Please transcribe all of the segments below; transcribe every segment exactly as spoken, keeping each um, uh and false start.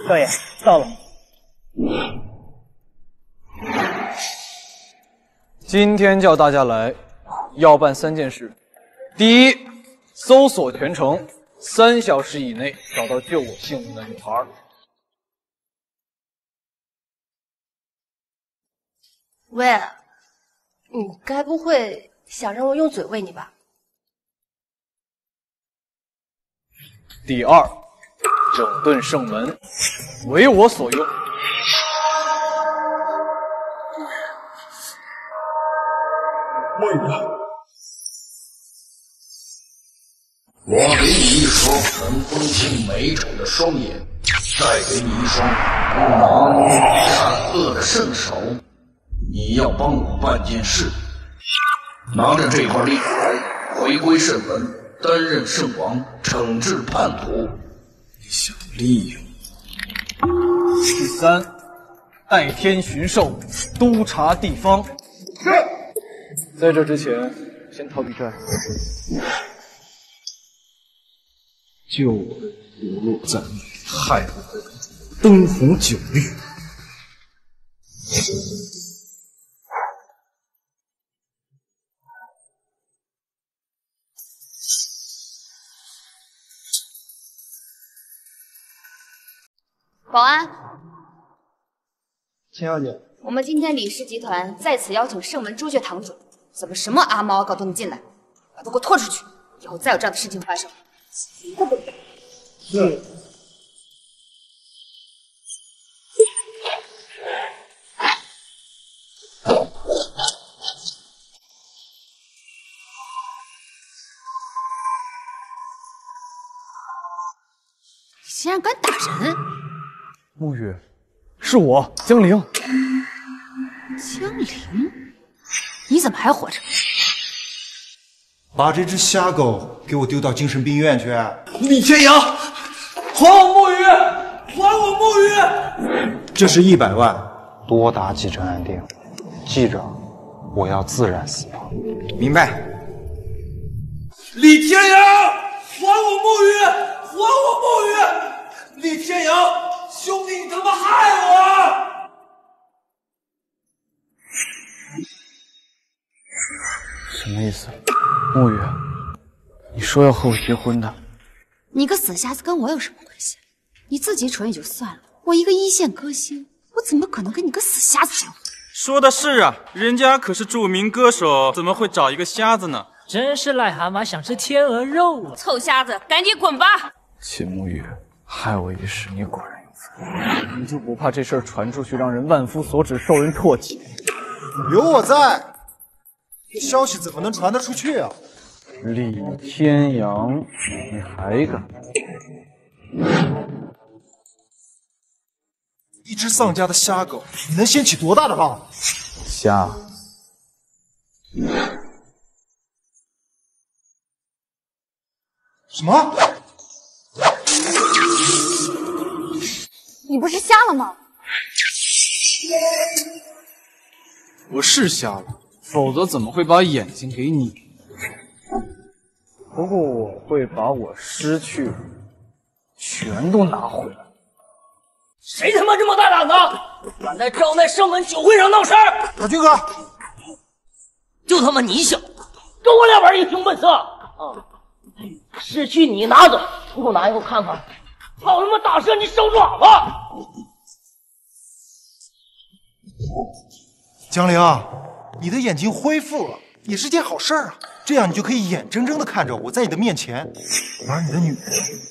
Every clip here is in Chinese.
少爷，到了。 今天叫大家来，要办三件事。第一，搜索全城，三小时以内找到救我性命的女孩。 喂，你该不会想让我用嘴喂你吧？ 第二，整顿圣门，为我所用。 木雨，我给你一双很风情美丑的双眼，再给你一双不盲善恶的圣手。你要帮我办件事，拿着这块令牌回归圣门，担任圣王，惩治叛徒。 你想利用我？第三，代天巡狩，督察地方。是。在这之前，先逃避债。救我的流落在外，害我的人灯红酒绿。 保安， 秦小姐， 我们今天李氏集团在此邀请圣门朱雀堂主，怎么什么阿猫阿狗都能进来？把他给我拖出去！以后再有这样的事情发生，一个都别。 是。 你竟然敢打人！ 沐雨，是我江陵。 江陵，你怎么还活着？ 把这只瞎狗给我丢到精神病院去！ 李天阳，还我沐雨，还我沐雨！ 这是一百万， 多打几针安定，记着，我要自然死亡。 明白。 李天阳，还我沐雨，还我沐雨！李天阳，兄弟，你他妈害我！什么意思？沐雨，你说要和我结婚的？ 你个死瞎子跟我有什么关系？你自己蠢也就算了，我一个一线歌星，我怎么可能跟你个死瞎子结婚？ 说的是啊，人家可是著名歌手，怎么会找一个瞎子呢？ 真是癞蛤蟆想吃天鹅肉啊！ 臭瞎子，赶紧滚吧！ 秦沐雨，害我一时，你果然有份。你就不怕这事儿传出去，让人万夫所指，受人唾弃？ 有我在，这消息怎么能传得出去啊？ 李天阳，你还敢？ 一只丧家的瞎狗，你能掀起多大的浪？ 瞎。 什么？ 你不是瞎了吗？ 我是瞎了，否则怎么会把眼睛给你？不过我会把我失去的全都拿回来。 谁他妈这么大胆子，敢在招待圣门酒会上闹事儿？ 老军哥， 就他妈你小子，跟我俩玩一个凶本色啊！失去你拿走，你给我拿一个我看看，好他妈打折你手爪子！ 江陵，你的眼睛恢复了，也是件好事儿啊。这样你就可以眼睁睁的看着我在你的面前玩你的女人。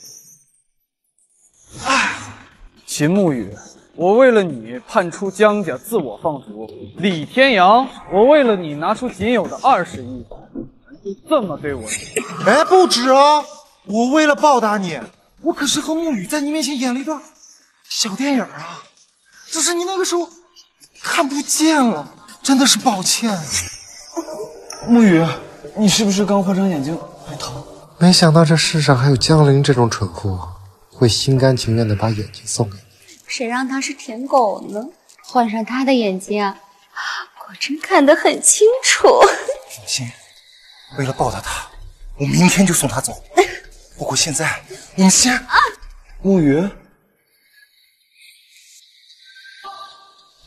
唉，秦沐雨，我为了你叛出江家，自我放逐；李天阳，我为了你拿出仅有的二十亿，就这么对我。 哎，不止啊！我为了报答你，我可是和沐雨在你面前演了一段小电影啊，只是你那个时候看不见了，真的是抱歉。 沐雨，你是不是刚换成眼睛还疼？ 没想到这世上还有江陵这种蠢货，会心甘情愿的把眼睛送给你。 谁让他是舔狗呢？换上他的眼睛啊，果真看得很清楚。 放心，为了报答他，我明天就送他走。不过现在我们先…… 沐雨，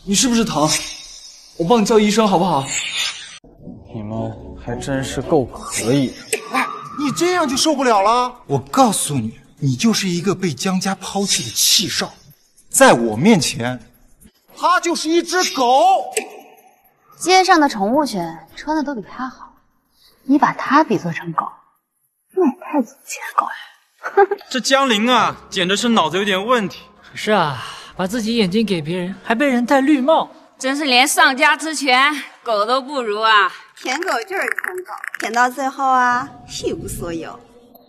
你是不是疼？我帮你叫医生好不好？你们还真是够可以的。 哎，你这样就受不了了？我告诉你，你就是一个被江家抛弃的弃少，在我面前，他就是一只狗。 街上的宠物犬穿的都比他好，你把他比作成狗，那也太俗气了，狗呀！ 这江林啊，简直是脑子有点问题。 是啊，把自己眼睛给别人，还被人戴绿帽， 真是连上家之犬狗都不如啊！ 舔狗就是舔狗，舔到最后啊，一无所有。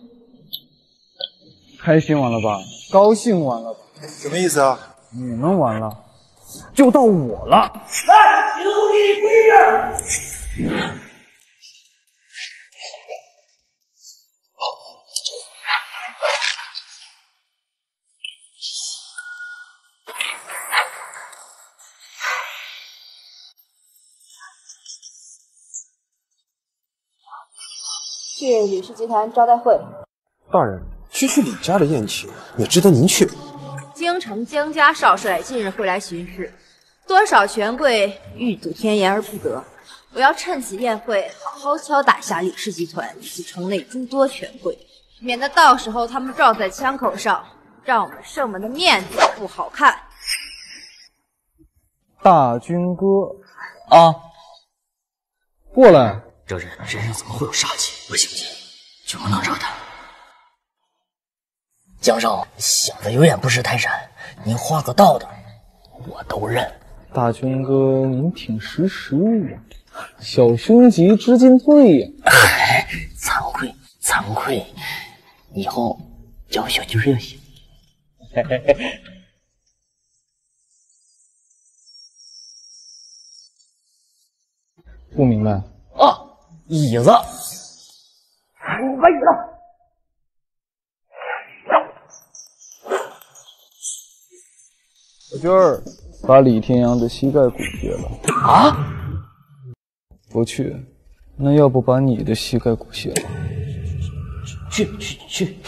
开心完了吧？高兴完了吧？ 什么意思啊？ 你们完了，就到我了。 来，你都给我跪着！ 去吕氏集团招待会。 大人，区区李家的宴请，也值得您去。 京城江家少帅近日会来巡视，多少权贵欲堵天颜而不得。我要趁此宴会，好好敲打下李氏集团以及城内诸多权贵，免得到时候他们撞在枪口上，让我们圣门的面子不好看。 大军哥啊， 过来。 这人身上怎么会有煞气？不行不行，就不能惹他。江少小子有眼不识泰山，您画个道的，我都认。 大军哥，您挺识时务啊，小凶吉知进退呀。 哎，惭愧惭愧，以后叫我小军就行。嘿嘿嘿。 不明白啊。椅子，把椅子。 小军儿，把李天阳的膝盖骨卸了。 啊？ 不去，那要不把你的膝盖骨卸了？ 去去去！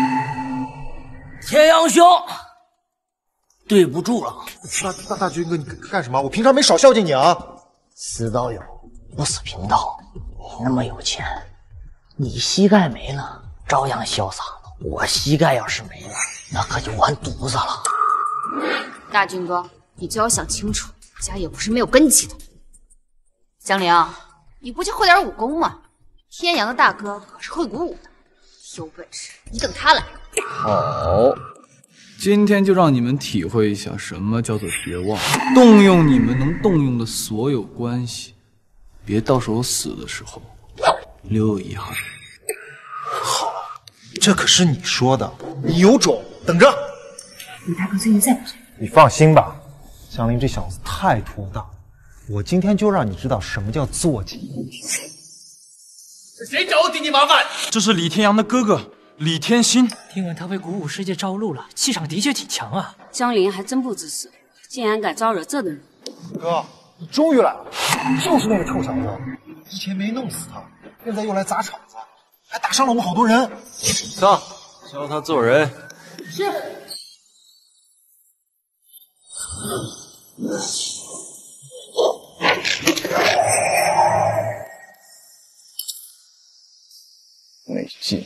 天阳兄，对不住了。 大大大军哥，你干什么？我平常没少孝敬你啊。 死道友，不死贫道。你那么有钱，你膝盖没了，照样潇洒呢。我膝盖要是没了，那可就完犊子了。 大军哥，你最好想清楚，我家也不是没有根基的。江陵，你不就会点武功吗？天阳的大哥可是会鼓舞的，有本事你等他来。 好，今天就让你们体会一下什么叫做绝望，动用你们能动用的所有关系。别到时候死的时候留有遗憾。 好，这可是你说的，你有种，等着。 李大哥最近在不在？ 你放心吧，江林这小子太托大，我今天就让你知道什么叫坐骑。 是谁找我弟弟麻烦？这是李天阳的哥哥李天心。 听闻他为鼓舞世界招路了，气场的确挺强啊。 江林还真不知死，竟然敢招惹这等人。 哥，你终于来了，就是那个臭小子，之前没弄死他，现在又来砸场子，还打伤了我们好多人。 上，教他做人。 是。 没劲。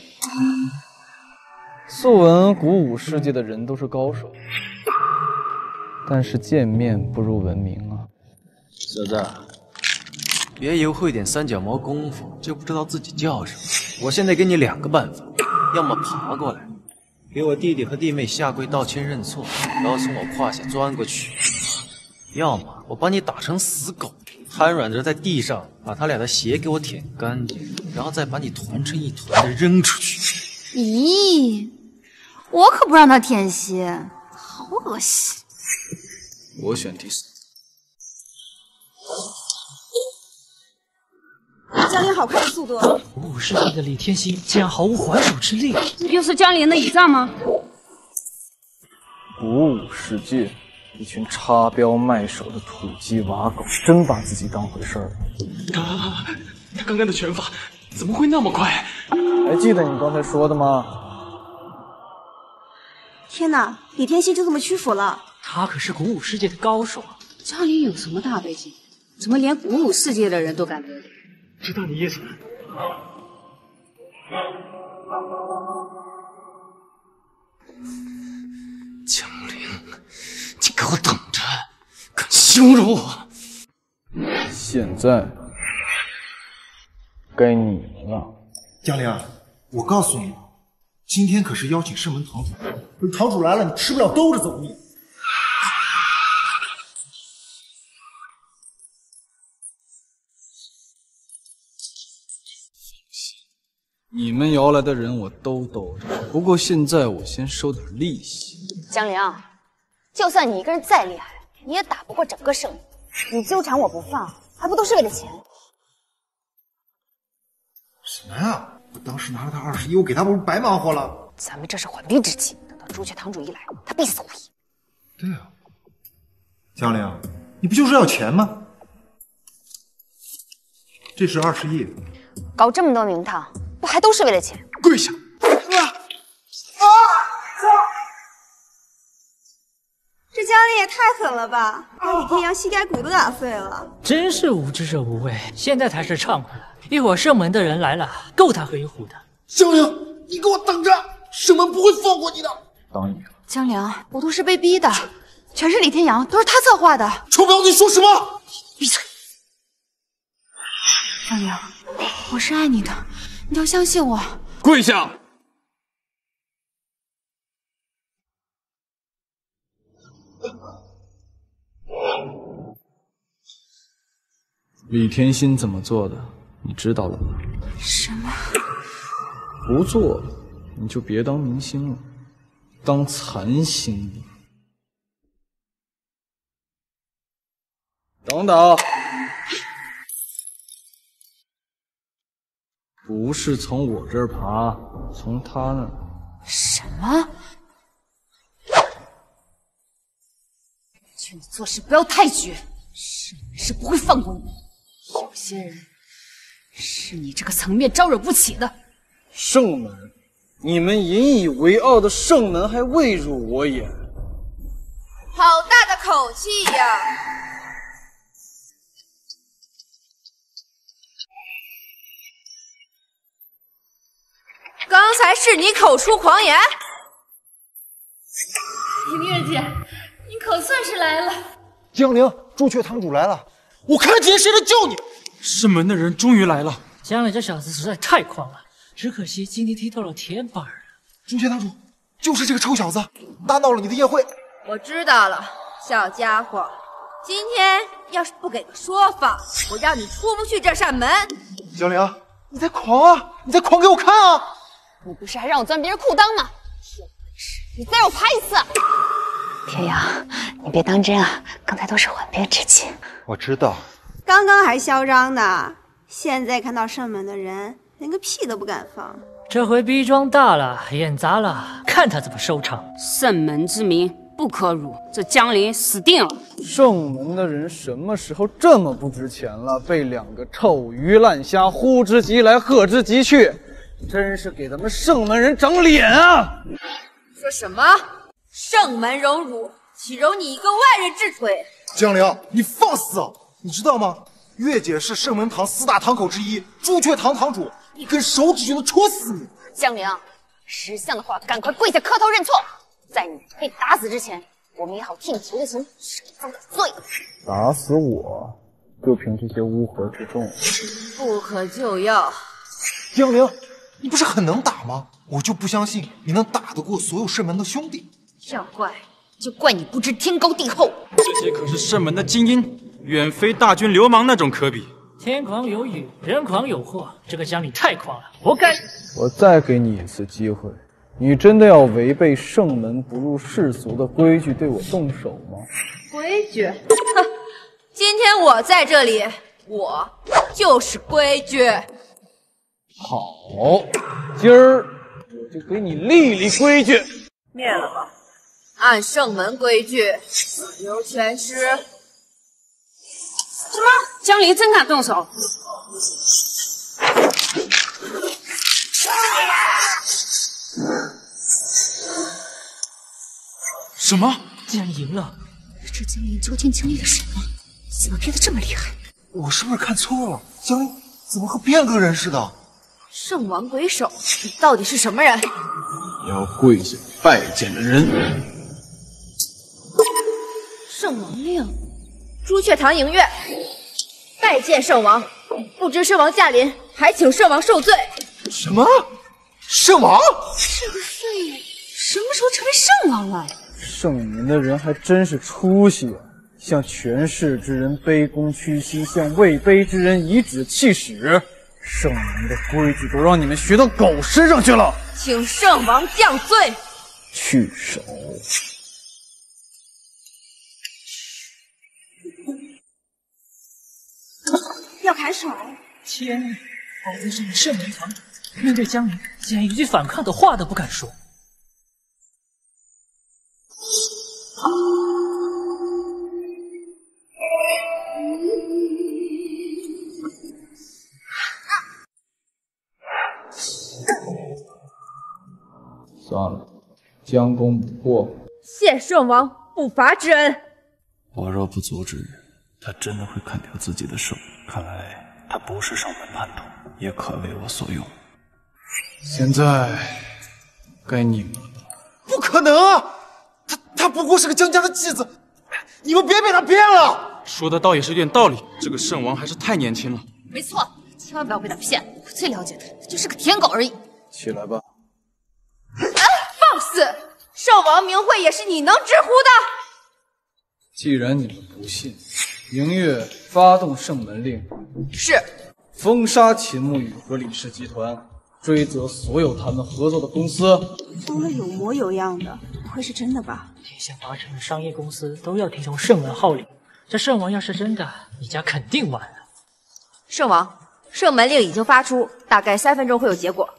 素闻鼓舞世界的人都是高手，但是见面不如闻名啊。 小子，别以为会点三脚猫功夫就不知道自己叫什么。我现在给你两个办法，要么爬过来，给我弟弟和弟妹下跪道歉认错，然后从我胯下钻过去；要么我把你打成死狗，瘫软着在地上，把他俩的血给我舔干净，然后再把你团成一团的扔出去。 咦，我可不让他舔血，好恶心。 我选第四。 江林好快的速度！ 鼓舞世界的李天心竟然毫无还手之力， 这就是江林的倚仗吗？ 鼓舞世界，一群插标卖首的土鸡瓦狗，真把自己当回事儿了。 他他刚刚的拳法怎么会那么快？ 还记得你刚才说的吗？ 天哪，李天心就这么屈服了？ 他可是鼓舞世界的高手啊！ 江陵有什么大背景？怎么连古武世界的人都敢得罪？ 知道你意思了。 江陵，你给我等着！敢羞辱我！ 现在该你们了。 江陵，我告诉你，今天可是邀请圣门堂主，等堂主来了，你吃不了兜着走。你。 你们摇来的人我都兜着，不过现在我先收点利息。 江陵，就算你一个人再厉害，你也打不过整个圣门。你纠缠我不放，还不都是为了钱？ 什么呀！我当时拿了他二十一，我给他不是白忙活了？ 咱们这是缓兵之计，等到朱雀堂主一来，他必死无疑。 对啊，江陵，你不就是要钱吗？这是二十亿， 搞这么多名堂。 不还都是为了钱？ 跪下！啊啊！ 这江陵也太狠了吧，把李天阳膝盖骨都打碎了。 真是无知者无畏，现在才是畅快了。一会儿圣门的人来了，够他喝一壶的。 江陵，你给我等着，圣门不会放过你的。 当你了， 江陵，我都是被逼的，全是李天阳，都是他策划的。 臭婊子，你说什么？ 闭嘴！江陵，我是爱你的。 你要相信我！ 跪下！李天心怎么做的，你知道了吗？ 什么？ 不做，你就别当明星了，当残星吧。等等。 不是从我这儿爬，从他那儿。 什么？劝你做事不要太绝，圣门是不会放过你。有些人是你这个层面招惹不起的。 圣门，你们引以为傲的圣门还未入我眼。 好大的口气呀！ 刚才是你口出狂言， 明月姐，你可算是来了。 江陵，朱雀堂主来了， 我看今天谁来救你！ 圣门的人终于来了。 江陵这小子实在太狂了，只可惜今天踢到了天板了。 朱雀堂主，就是这个臭小子，打闹了你的宴会。 我知道了，小家伙，今天要是不给个说法，我让你出不去这扇门。 江陵，你在狂啊！你在狂给我看啊！ 你不是还让我钻别人裤裆吗？有本事你再让我爬一次！天阳，你别当真啊，刚才都是缓兵之计。 我知道， 刚刚还嚣张呢，现在看到圣门的人，连个屁都不敢放。 这回逼装大了，演砸了，看他怎么收场。 圣门之名不可辱，这江陵死定了。 圣门的人什么时候这么不值钱了？被两个臭鱼烂虾呼之即来，喝之即去。 真是给咱们圣门人长脸啊！ 说什么？圣门荣辱，岂容你一个外人之腿？ 江陵，你放肆啊！你知道吗？月姐是圣门堂四大堂口之一，朱雀堂堂主，一根手指就能戳死你。 江陵，识相的话，赶快跪下磕头认错，在你被打死之前，我们也好替你求个情，赦你遭的罪。 打死我，就凭这些乌合之众？ 不可救药。 江陵。 你不是很能打吗？我就不相信你能打得过所有圣门的兄弟。 要怪就怪你不知天高地厚。 这些可是圣门的精英，远非大军流氓那种可比。 天狂有雨，人狂有祸，这个江陵太狂了，活该！ 我再给你一次机会，你真的要违背圣门不入世俗的规矩对我动手吗？ 规矩？哼！今天我在这里，我就是规矩。 好，今儿我就给你立立规矩。 灭了吧！按圣门规矩，自由全尸。 什么？江陵真敢动手？ 什么？ 竟然赢了！ 这江陵究竟经历了什么？怎么变得这么厉害？ 我是不是看错了？江陵怎么和变个人似的？ 圣王鬼手，你到底是什么人？ 要跪下拜见的人。 圣王令，朱雀堂迎月，拜见圣王。不知圣王驾临，还请圣王受罪。 什么？圣王？ 这个废物什么时候成为圣王了？ 圣明的人还真是出息啊！向权势之人卑躬屈膝，向位卑之人颐指气使。圣明的规矩都让你们学到狗身上去了。 请圣王降罪。 去手。 要砍手！ 天哪！好在是你圣明堂主，面对江陵，竟然一句反抗的话都不敢说。 算了，将功补过。 谢圣王不罚之恩。 我若不阻止，他真的会砍掉自己的手。看来他不是上门叛徒，也可为我所用。现在该你们了。 不可能啊！他他不过是个江家的继子，你们别被他骗了。 说的倒也是有点道理，这个圣王还是太年轻了。 没错，千万不要被他骗。我最了解他，他就是个舔狗而已。 起来吧。 放肆！圣王名讳也是你能直呼的？ 既然你们不信，明月发动圣门令， 是封杀秦沐雨和李氏集团，追责所有他们合作的公司。 说的有模有样的，不会是真的吧？ 天下八成的商业公司都要听从圣门号令，这圣王要是真的，你家肯定完了。 圣王，圣门令已经发出，大概三分钟会有结果。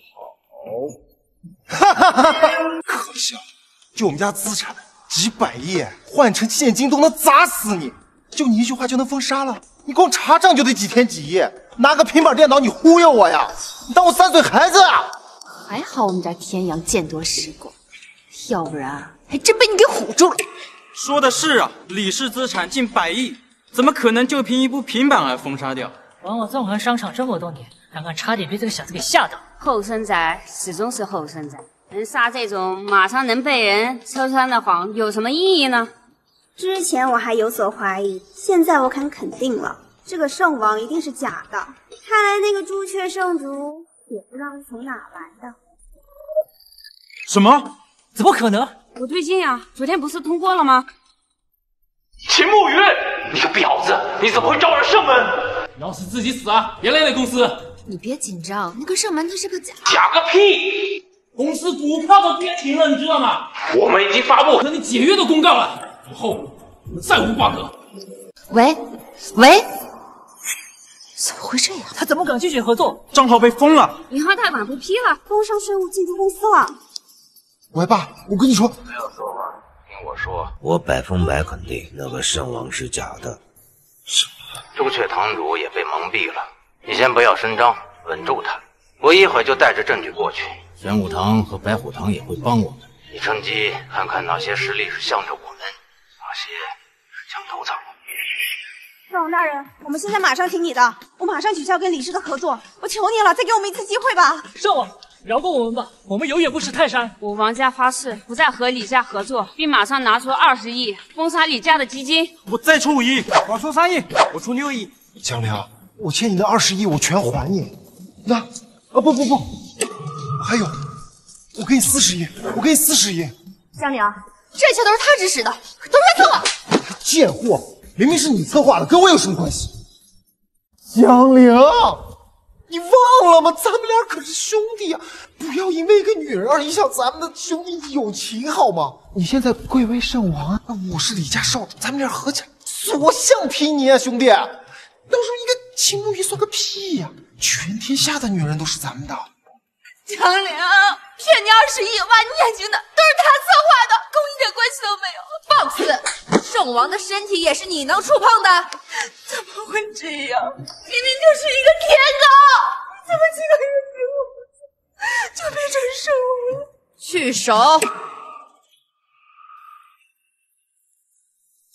哈哈哈哈！可笑，就我们家资产几百亿，换成现金都能砸死你。就你一句话就能封杀了？你光查账就得几天几夜，拿个平板电脑你忽悠我呀？你当我三岁孩子啊？ 还好我们家天阳见多识广，要不然还真被你给唬住了。 说的是啊，李氏资产近百亿，怎么可能就凭一部平板而封杀掉？ 玩我纵横商场这么多年，刚刚差点被这个小子给吓到。 后生仔始终是后生仔，能撒这种马上能被人戳穿的谎，有什么意义呢？ 之前我还有所怀疑，现在我敢肯定了，这个圣王一定是假的。看来那个朱雀圣族也不知道是从哪来的。 什么？ 怎么可能？ 不对劲啊！昨天不是通过了吗？ 秦沐雨，你个婊子，你怎么会招惹圣门？要死自己死啊！别累累公司。 你别紧张，那个圣门它是个假。 假个屁！公司股票都跌停了，你知道吗？我们已经发布和你解约的公告了，以后我们再无瓜葛。 喂喂，怎么会这样？ 他怎么敢拒绝合作？ 账号被封了， 银行贷款不批了， 工商税务进驻公司了。 喂，爸，我跟你说， 不要说话，听我说，我百分百肯定那个圣王是假的。什么？朱雀堂主也被蒙蔽了。你先不要声张，稳住他。我一会儿就带着证据过去，玄武堂和白虎堂也会帮我们。你趁机看看哪些势力是向着我们，哪些是墙头草。 圣王大人，我们现在马上听你的，我马上取消跟李氏的合作，我求你了，再给我们一次机会吧。 圣王，饶过我们吧，我们永远不识泰山。 我王家发誓不再和李家合作，并马上拿出二十亿封杀李家的基金。 我再出五亿，我出三亿，我出六亿。 江陵，我欠你的二十亿我全还你。那啊不不不，还有，我给你四十亿，我给你四十亿。 江陵，这一切都是他指使的，都是他策划。 贱货，明明是你策划的，跟我有什么关系？江陵，你忘了吗？咱们俩可是兄弟啊！不要因为一个女人而影响咱们的兄弟友情，好吗？你现在贵为圣王，我是李家少主，咱们俩合起来，所向披靡啊，兄弟！到时候一个秦沐雨算个屁呀、啊！全天下的女人都是咱们的。 江陵，骗你二十亿，挖你眼睛的都是他策划的，跟我一点关系都没有。放肆！圣王的身体也是你能触碰的，怎么会这样？明明就是一个舔狗，你怎么几个月之后就变成圣王了？去手！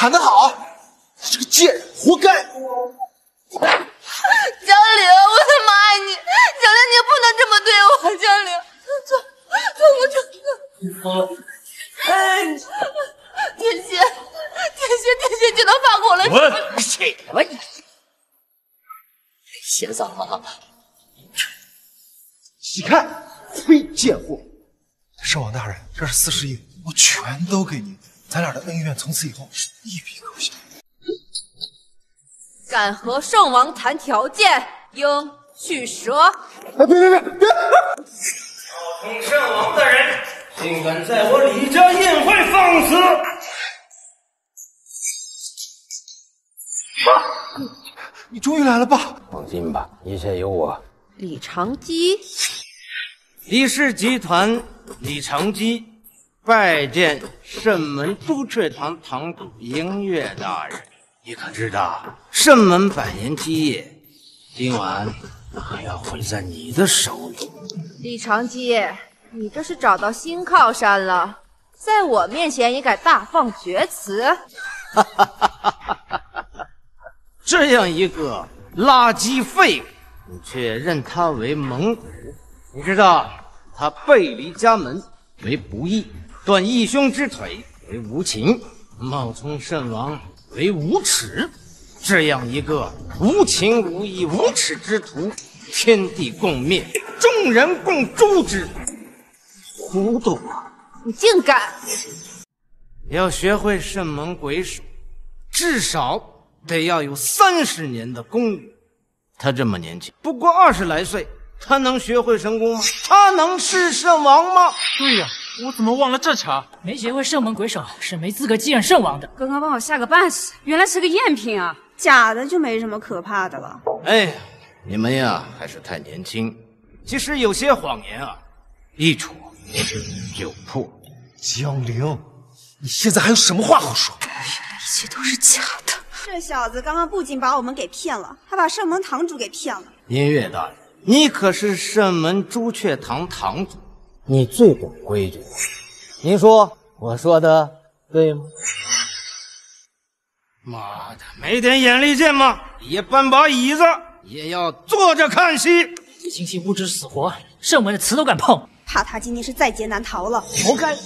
喊得好，你这个贱人，活该！ 江陵，我他妈爱你，江陵，你不能这么对我，江陵，做做不成的。哎，天蝎，天蝎，天蝎就能放过我了。 我气我你！先生啊， 起开，非贱货！圣王大人，这是四十亿，我全都给您，咱俩的恩怨从此以后是一笔勾销。 敢和圣王谈条件，应去蛇。 哎，别别别别！ 听圣王的人，竟敢在我李家宴会放肆！ 啊！你终于来了吧？ 放心吧，一切有我。 李长基， 李氏集团李长基拜见圣门朱雀堂堂主迎月大人。你可知道，圣门百年基业，今晚还要毁在你的手里。 李长基，你这是找到新靠山了，在我面前也敢大放厥词？ 哈哈哈哈哈！这样一个垃圾废物，你却认他为盟主？你知道他背离家门为不义，断义兄之腿为无情，冒充圣王为无耻。这样一个无情无义无耻之徒，天地共灭，众人共诛之。糊涂啊！ 你竟敢！ 要学会圣门鬼手，至少得要有三十年的功力。他这么年轻，不过二十来岁，他能学会神功吗？他能是圣王吗？ 对呀、啊，我怎么忘了这茬？ 没学会圣门鬼手是没资格继任圣王的。 刚刚把我吓个半死，原来是个赝品啊！ 假的就没什么可怕的了。 哎呀，你们呀还是太年轻。其实有些谎言啊，一戳就破。 江陵，你现在还有什么话好说？ 原来一切都是假的。这小子刚刚不仅把我们给骗了，还把圣门堂主给骗了。 音乐大人，你可是圣门朱雀堂堂主，你最懂规矩。您说我说的对吗？妈的，没点眼力见吗？也搬把椅子，也要坐着看戏。 这星期不知死活，圣门的词都敢碰， 怕他今天是在劫难逃了。 活该！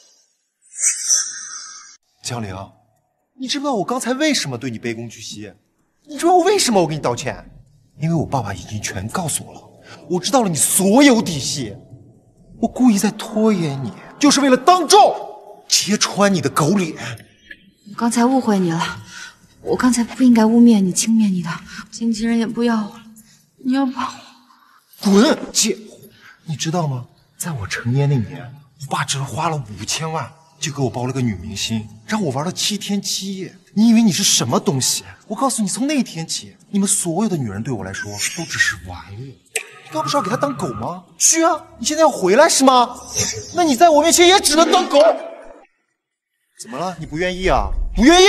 江陵，你知不知道我刚才为什么对你卑躬屈膝？你知道为什么我给你道歉？因为我爸爸已经全告诉我了，我知道了你所有底细。我故意在拖延你，就是为了当众揭穿你的狗脸。 我刚才误会你了，我刚才不应该污蔑你、轻蔑你的，经纪人也不要我了，你要帮我。 滚，贱货！你知道吗？在我成年那年，我爸只花了五千万就给我包了个女明星，让我玩了七天七夜。你以为你是什么东西？我告诉你，从那天起，你们所有的女人对我来说都只是玩物。你刚不是要给他当狗吗？去啊！你现在要回来是吗？那你在我面前也只能当狗。怎么了？你不愿意啊？不愿意？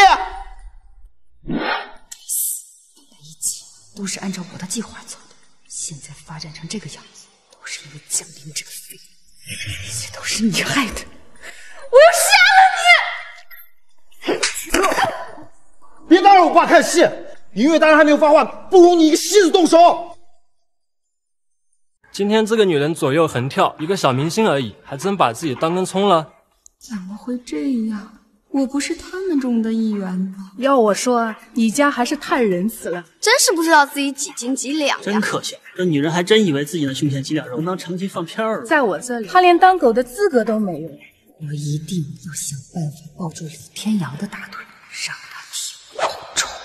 一切都是按照我的计划走的，现在发展成这个样子，都是因为江陵这个废物，一切都是你害的。 我要杀了你！ 别打扰我爸看戏，音乐大人还没有发话，不如你一个戏子动手。 今天这个女人左右横跳，一个小明星而已，还真把自己当根葱了。 怎么会这样？我不是他们中的一员吗？ 要我说，你家还是太仁慈了， 真是不知道自己几斤几两呀！ 真可笑，这女人还真以为自己能胸前几两肉，能当长期放片儿了。 在我这里，她连当狗的资格都没有。 我一定要想办法抱住李天阳的大腿，让他替我出丑。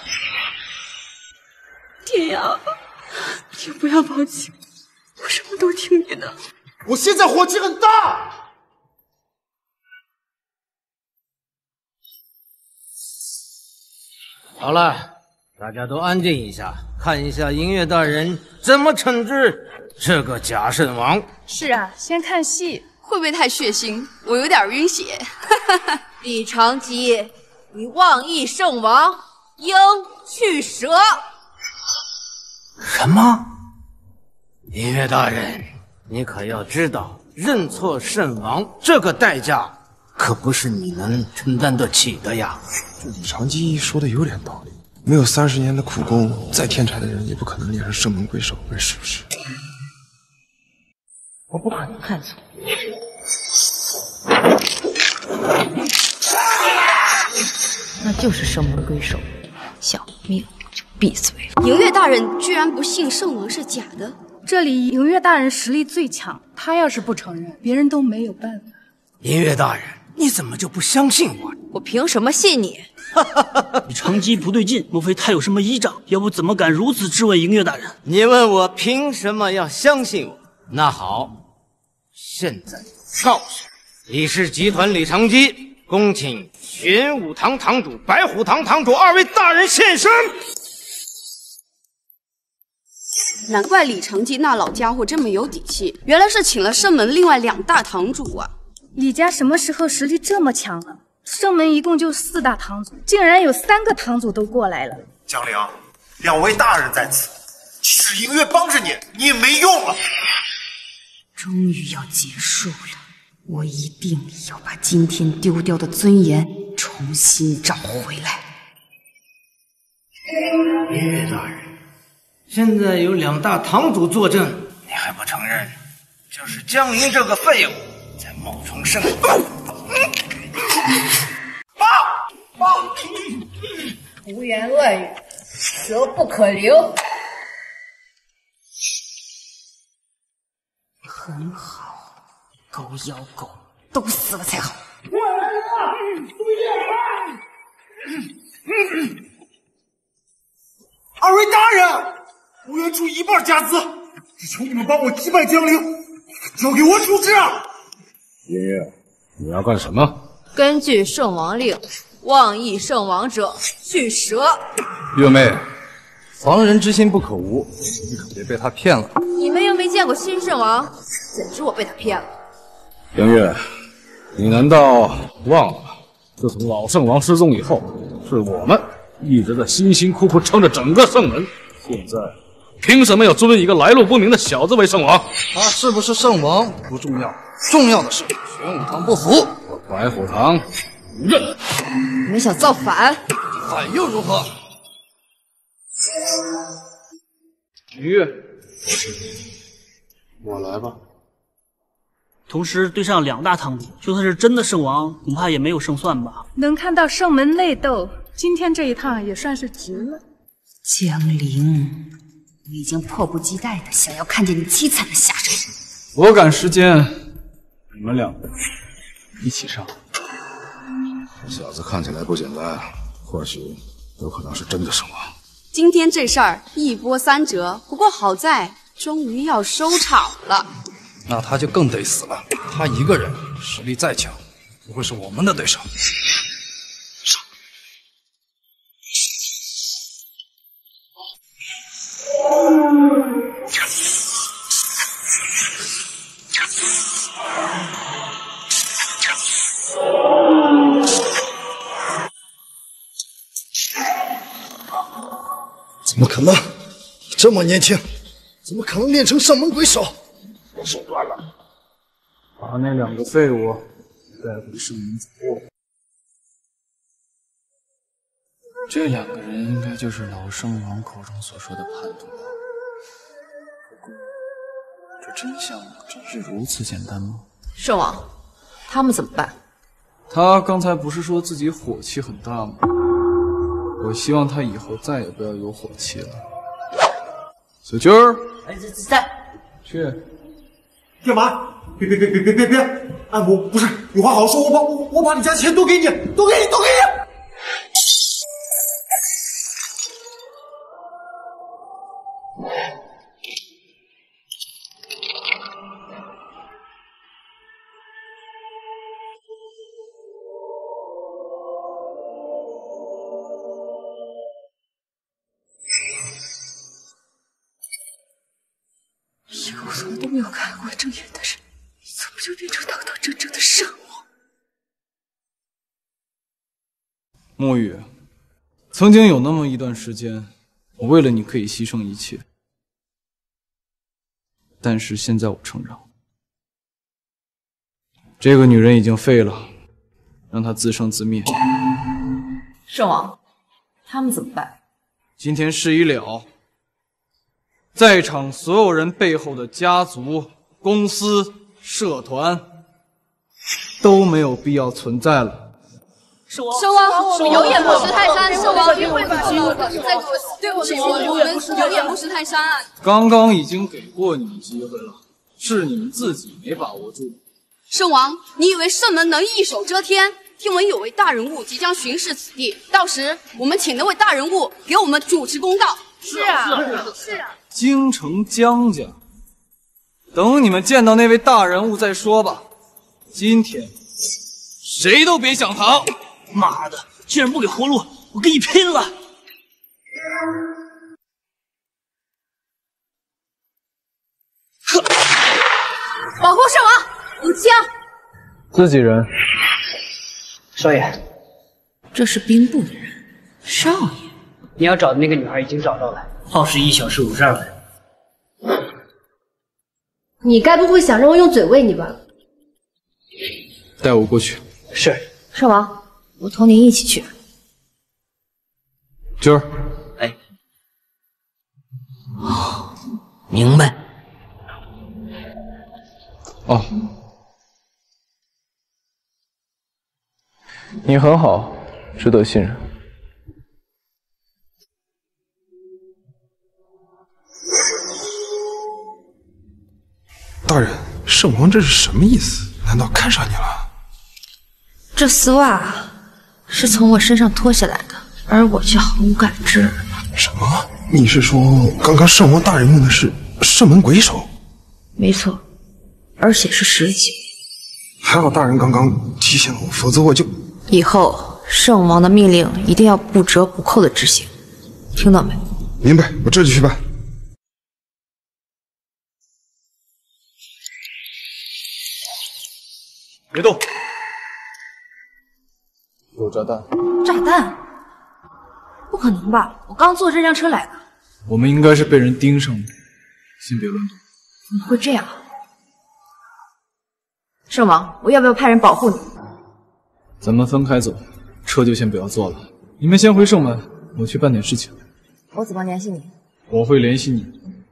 天阳，你不要抱歉，我什么都听你的。 我现在火气很大。 好了，大家都安静一下，看一下音乐大人怎么惩治这个假圣王。 是啊，先看戏。 会不会太血腥？我有点晕血。 李长基，你妄议圣王，应去蛇。 什么？音乐大人，你可要知道，认错圣王这个代价可不是你能承担得起的呀。 这李长基说的有点道理，没有三十年的苦功，再天才的人也不可能练成圣门鬼手，是不是？ 我不可能看错。那就是圣门鬼手，小命就闭嘴了。 营月大人居然不信圣王是假的？ 这里营月大人实力最强，他要是不承认，别人都没有办法。 银月大人，你怎么就不相信我？ 我凭什么信你？ 李长基不对劲，莫非他有什么依仗？要不怎么敢如此质问营月大人？ 你问我凭什么要相信我？那好，现在告诉李氏集团李长基，恭请玄武堂堂主、白虎堂堂主二位大人现身。 难怪李长基那老家伙这么有底气，原来是请了圣门另外两大堂主啊！ 李家什么时候实力这么强了？圣门一共就四大堂主，竟然有三个堂主都过来了。 江陵，两位大人在此，即使营月帮着你，你也没用了。 终于要结束了，我一定要把今天丢掉的尊严重新找回来。 银月大人，现在有两大堂主坐镇，你还不承认？就是江陵这个废物在冒充圣人。 报报！ 胡言乱语，舌不可留。 很好，狗咬狗，都死了才好。 我来了，注意二位大人，我愿出一半家资，只求你们帮我击败江陵，交给我处置啊！ 爷爷，你要干什么？ 根据圣王令，妄议圣王者去蛇。 月妹，防人之心不可无，你可别被他骗了。 你们又没见过新圣王，怎知我被他骗了？ 杨月，你难道忘了，自从老圣王失踪以后，是我们一直在辛辛苦苦撑着整个圣门，现在凭什么要尊一个来路不明的小子为圣王？ 他是不是圣王不重要，重要的是玄武堂不服， 我白虎堂不认。 你们想造反？ 反又如何？ 鱼，我来吧。 同时对上两大堂主，就算是真的圣王，恐怕也没有胜算吧。 能看到圣门内斗，今天这一趟也算是值了。 江陵，我已经迫不及待的想要看见你凄惨的下场。 我赶时间，你们两个一起上。 小子看起来不简单，或许有可能是真的圣王。 今天这事儿一波三折，不过好在终于要收场了。 那他就更得死了。他一个人实力再强，不会是我们的对手。 怎么可能？你这么年轻，怎么可能练成圣门鬼手？我手断了。 把那两个废物带回圣门走。这两个人应该就是老圣王口中所说的叛徒吧？不过，这真相真是如此简单吗？ 圣王，他们怎么办？ 他刚才不是说自己火气很大吗？我希望他以后再也不要有火气了。小军儿， 哎，在在， 去。 干嘛？别别别别别别别！安博，不是，有话好好说，我把我我把你家钱都给你，都给你，都给你。 一个我从来都没有看过正眼的人，怎么就变成堂堂正正的圣王？ 沐雨，曾经有那么一段时间，我为了你可以牺牲一切，但是现在我承认，这个女人已经废了， 让他自生自灭。 圣王，他们怎么办？ 今天事已了，在场所有人背后的家族、公司、社团都没有必要存在了。 圣王，圣王，有眼不识泰山，圣王一会不知，再给我对我们说，我们有眼不识泰山啊！ 刚刚已经给过你们机会了，是你们自己没把握住。 圣王，你以为圣门能一手遮天？听闻有位大人物即将巡视此地，到时我们请那位大人物给我们主持公道。 是啊，是啊。 京城江家，等你们见到那位大人物再说吧。今天谁都别想逃！ 妈的，竟然不给活路，我跟你拼了！ 保护圣王，有枪。 自己人。 少爷， 这是兵部的人。少爷， 你要找的那个女孩已经找到了，耗时一小时五十二分。 你该不会想让我用嘴喂你吧？ 带我过去。 是。 圣王，我同您一起去。 军儿， 哎，哦，明白。 哦， 你很好，值得信任。 大人，圣王这是什么意思？难道看上你了？ 这丝袜是从我身上脱下来的，而我却毫无感知。 什么？你是说刚刚圣王大人用的是圣门鬼手？ 没错，而且是十级。 还好大人刚刚提醒了我，否则我就…… 以后圣王的命令一定要不折不扣的执行，听到没？ 明白，我这就去办。 别动！有炸弹！ 炸弹？不可能吧！我刚坐这辆车来的。 我们应该是被人盯上的，先别乱动。 怎么会这样？圣王，我要不要派人保护你？ 咱们分开走，车就先不要坐了。你们先回圣门，我去办点事情。 我怎么联系你？ 我会联系你。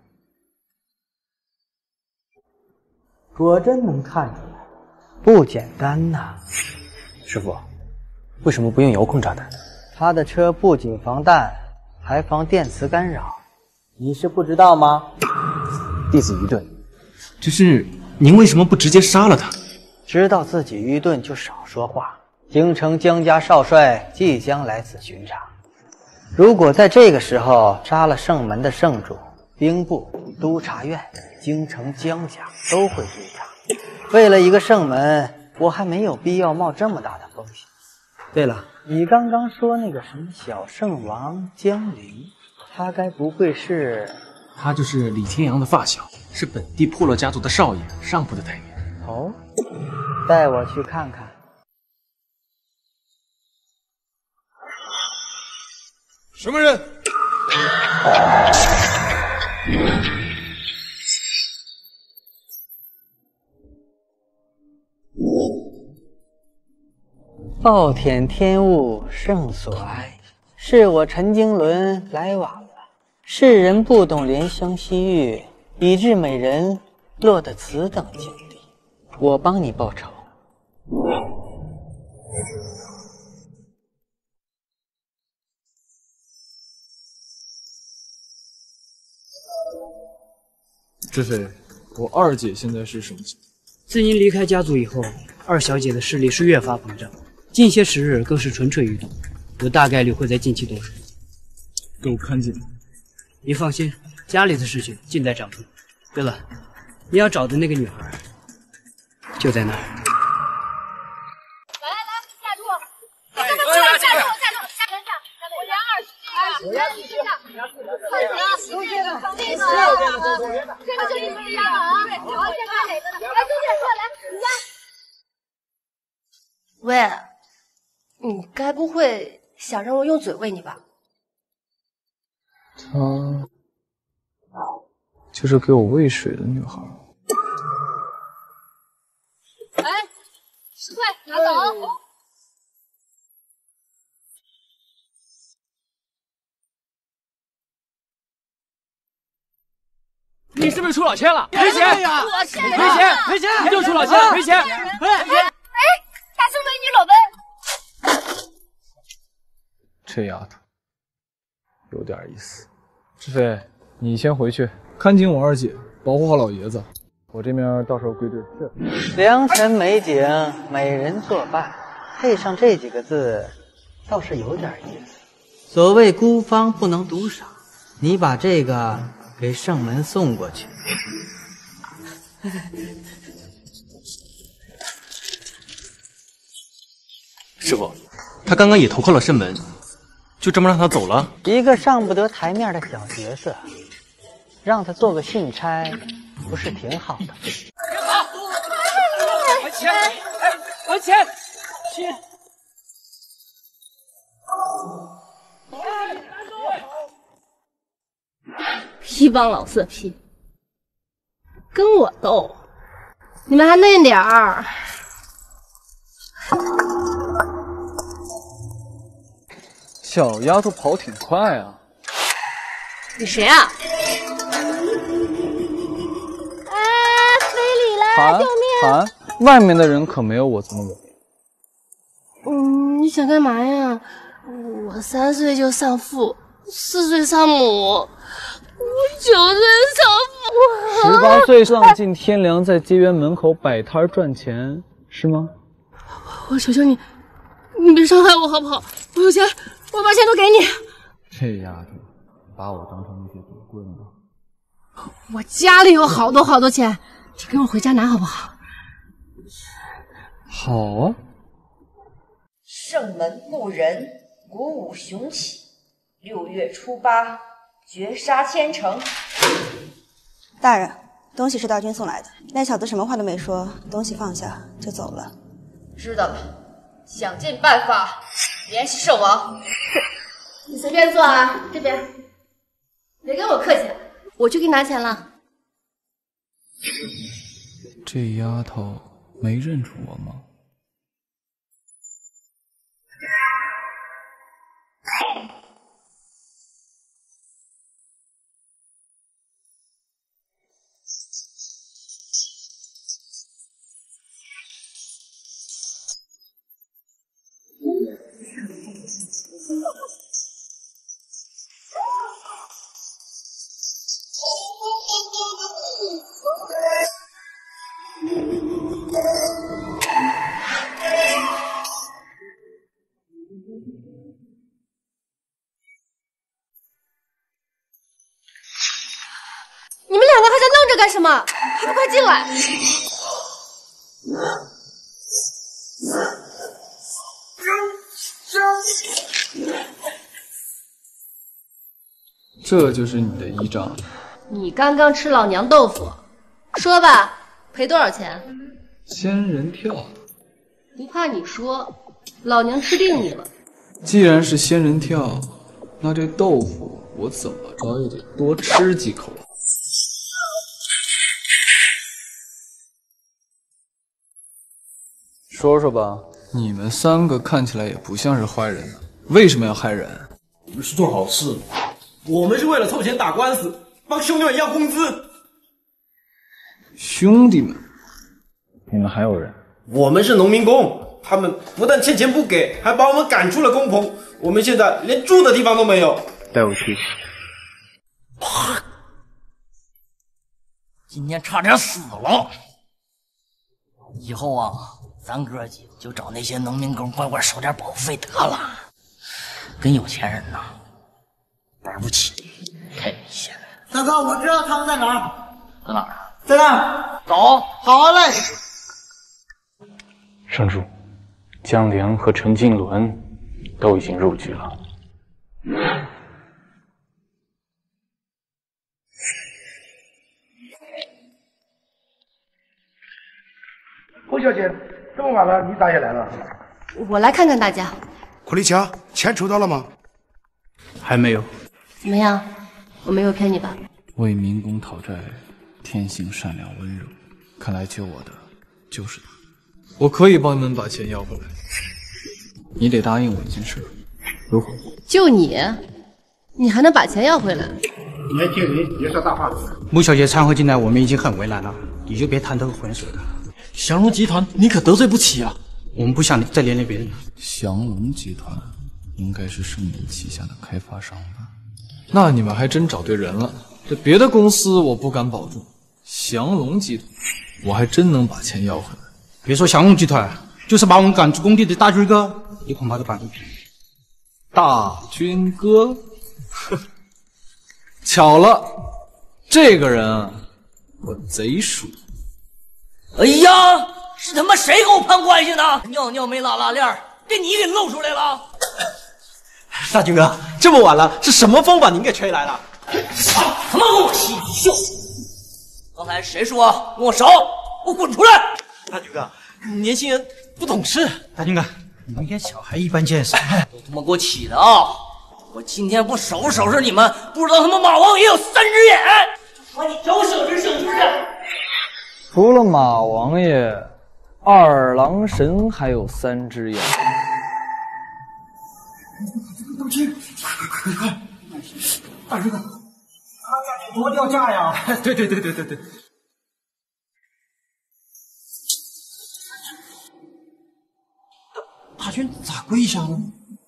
果真能看出来，不简单呐！师傅，为什么不用遥控炸弹？他的车不仅防弹，还防电磁干扰，你是不知道吗？弟子愚钝。 就是您为什么不直接杀了他？ 知道自己愚钝就少说话。京城江家少帅即将来此巡查，如果在这个时候杀了圣门的圣主，兵部、督察院、京城江家都会追查。为了一个圣门，我还没有必要冒这么大的风险。对了，你刚刚说那个什么小圣王江离，他该不会是…… 他就是李天阳的发小，是本地破落家族的少爷，上铺的台面。 哦，带我去看看。 什么人？ 暴殄天物，圣所爱。是我陈经纶来晚了。世人不懂怜香惜玉，以致美人落得此等境地。我帮你报仇。 知妃，我二姐现在是什么情况？ 自您离开家族以后，二小姐的势力是越发膨胀，近些时日更是蠢蠢欲动，有大概率会在近期动手。 给我看紧！ 你放心，家里的事情尽在掌控。对了，你要找的那个女孩就在那儿。 来来来，下注！下注！下注！下注！下人上，我连二十斤，我连四斤的，快点啊！都接着，都接着，这个就一次压了啊！我要先看哪个的？来，周姐，过来，你压。 喂，你该不会想让我用嘴喂你吧？ 她就是给我喂水的女孩。 哎，十块拿走。 你是不是出老千了？赔钱！ 哎呀赔钱！赔钱！你就出老千了，赔钱！赔钱！ 哎，大叔美女裸奔。 这丫头有点意思。志飞，你先回去看紧我二姐，保护好老爷子。我这边到时候归队。是。 良辰美景，美人作伴，配上这几个字，倒是有点意思。所谓孤芳不能独赏，你把这个给圣门送过去。 师傅，他刚刚也投靠了圣门，就这么让他走了？ 一个上不得台面的小角色，让他做个信差，不是挺好的？ 还钱！哎，还钱！钱！ 一帮老色批，跟我斗，你们还嫩点儿。 小丫头跑挺快啊！ 你谁啊？ 啊，非礼了， 韩救命！ 韩，外面的人可没有我这么稳。 嗯，你想干嘛呀？我三岁就丧父，四岁丧母，我九岁丧父。 十八岁浪尽天良，在街园门口摆摊赚钱，是吗？ 我求求你，你别伤害我好不好？我有钱，我把钱都给你。 这丫头把我当成那些赌棍了。 我家里有好多好多钱，你跟我回家拿好不好？ 好啊。 圣门路人，鼓舞雄起。六月初八，绝杀千城。 大人，东西是大军送来的。那小子什么话都没说，东西放下就走了。 知道了，想尽办法联系圣王。 你随便坐啊，这边。别跟我客气，我去给你拿钱了。 这丫头没认出我吗？ 你们两个还在愣着干什么？还不快进来！ 这就是你的依仗。 你刚刚吃老娘豆腐，说吧，赔多少钱？ 仙人跳。 不怕你说，老娘吃定你了。 既然是仙人跳，那这豆腐我怎么着也得多吃几口。说说吧，你们三个看起来也不像是坏人呢，为什么要害人？ 我们是做好事，我们是为了凑钱打官司，帮兄弟们要工资。 兄弟们，你们还有人？ 我们是农民工，他们不但欠钱不给，还把我们赶出了工棚，我们现在连住的地方都没有。 带我去。 今天差点死了。以后啊，咱哥几个就找那些农民工乖乖收点保护费得了，跟有钱人呐玩不起，太危险了。 大哥，我知道他们在哪儿， 在哪儿？ 在那儿。 走。 好嘞。 圣主，江良和陈金伦都已经入局了。 侯小姐，这么晚了，你咋也来了？ 我来看看大家。 苦力强，钱筹到了吗？ 还没有。 怎么样？我没有骗你吧？ 为民工讨债，天性善良温柔，看来救我的就是他。我可以帮你们把钱要回来，你得答应我一件事，如何？ 就你，你还能把钱要回来？ 年轻人别说大话。 穆小姐掺和进来，我们已经很为难了，你就别趟这个浑水了。 祥龙集团，你可得罪不起啊！ 我们不想再连累别人。 祥龙集团应该是圣人旗下的开发商吧？那你们还真找对人了。这别的公司我不敢保证，祥龙集团我还真能把钱要回来。 别说祥龙集团，就是把我们赶出工地的大军哥，你恐怕都搬不平。 大军哥，巧了，这个人啊，我贼熟。 哎呀，是他妈谁跟我攀关系呢？尿尿没拉拉链，被你给露出来了。 大军哥，这么晚了，是什么风把您给吹来了？ 操他妈跟我嬉皮笑！刚才谁说跟我熟？给我滚出来！ 大军哥，年轻人不懂事。 大军哥，你们跟小孩一般见识。 都他妈给我起的啊！我今天不收拾收拾你们，不知道他妈马王也有三只眼！说你找省吃省吃的。 除了马王爷，二郎神还有三只眼。 道歉，快快快！大师哥，他家得多掉价呀！ 对对对对对对。大军咋跪下了？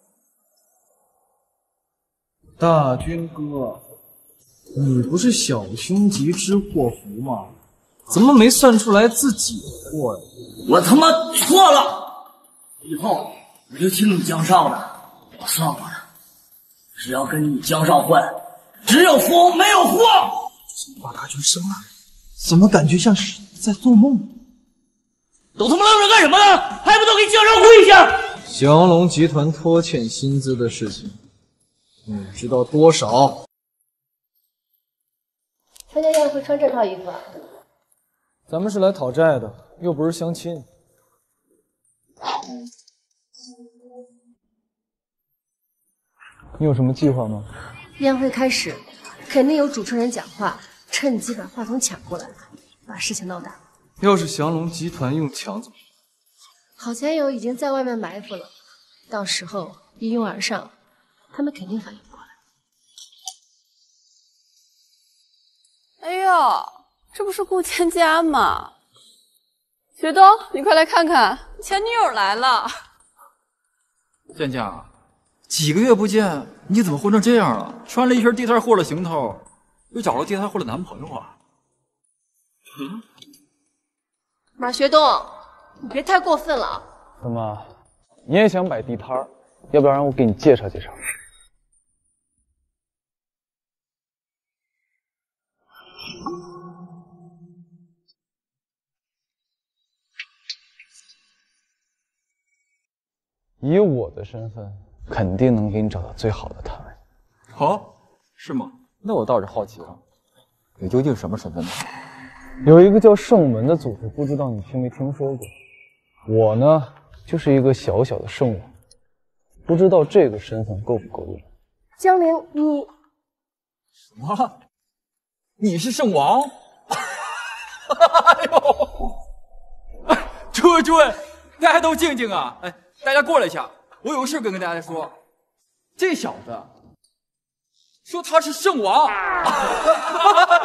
大军哥，你不是小凶吉之祸福吗？怎么没算出来自己的祸呀？ 我他妈错了，以后我就听你江少的。我算过了，只要跟你江少混，只有福没有祸。 把大军生了，怎么感觉像是在做梦？ 都他妈愣着干什么呢？还不都给江少跪下！ 祥龙集团拖欠薪资的事情，你知道多少？ 参加宴会穿这套衣服啊？ 咱们是来讨债的，又不是相亲。你有什么计划吗？ 宴会开始，肯定有主持人讲话，趁机把话筒抢过来，把事情闹大。 要是祥龙集团用抢怎么办？ 好前友已经在外面埋伏了，到时候一拥而上，他们肯定反应不过来。 哎呦，这不是顾芊家吗？学东，你快来看看，前女友来了。 芊芊，几个月不见，你怎么混成这样了？穿了一身地摊货的行头，又找了地摊货的男朋友啊？嗯， 马学东，你别太过分了。 怎么，你也想摆地摊儿？要不要让我给你介绍介绍？以我的身份，肯定能给你找到最好的摊位。 哦，是吗？那我倒是好奇了，你究竟什么身份呢？ 有一个叫圣门的组织，不知道你听没听说过？我呢，就是一个小小的圣王，不知道这个身份够不够用？ 江陵，你什么？你是圣王？哎呦！诸位诸位，大家都静静啊！哎。大家过来一下，我有个事跟跟大家说。这小子说他是圣王，哎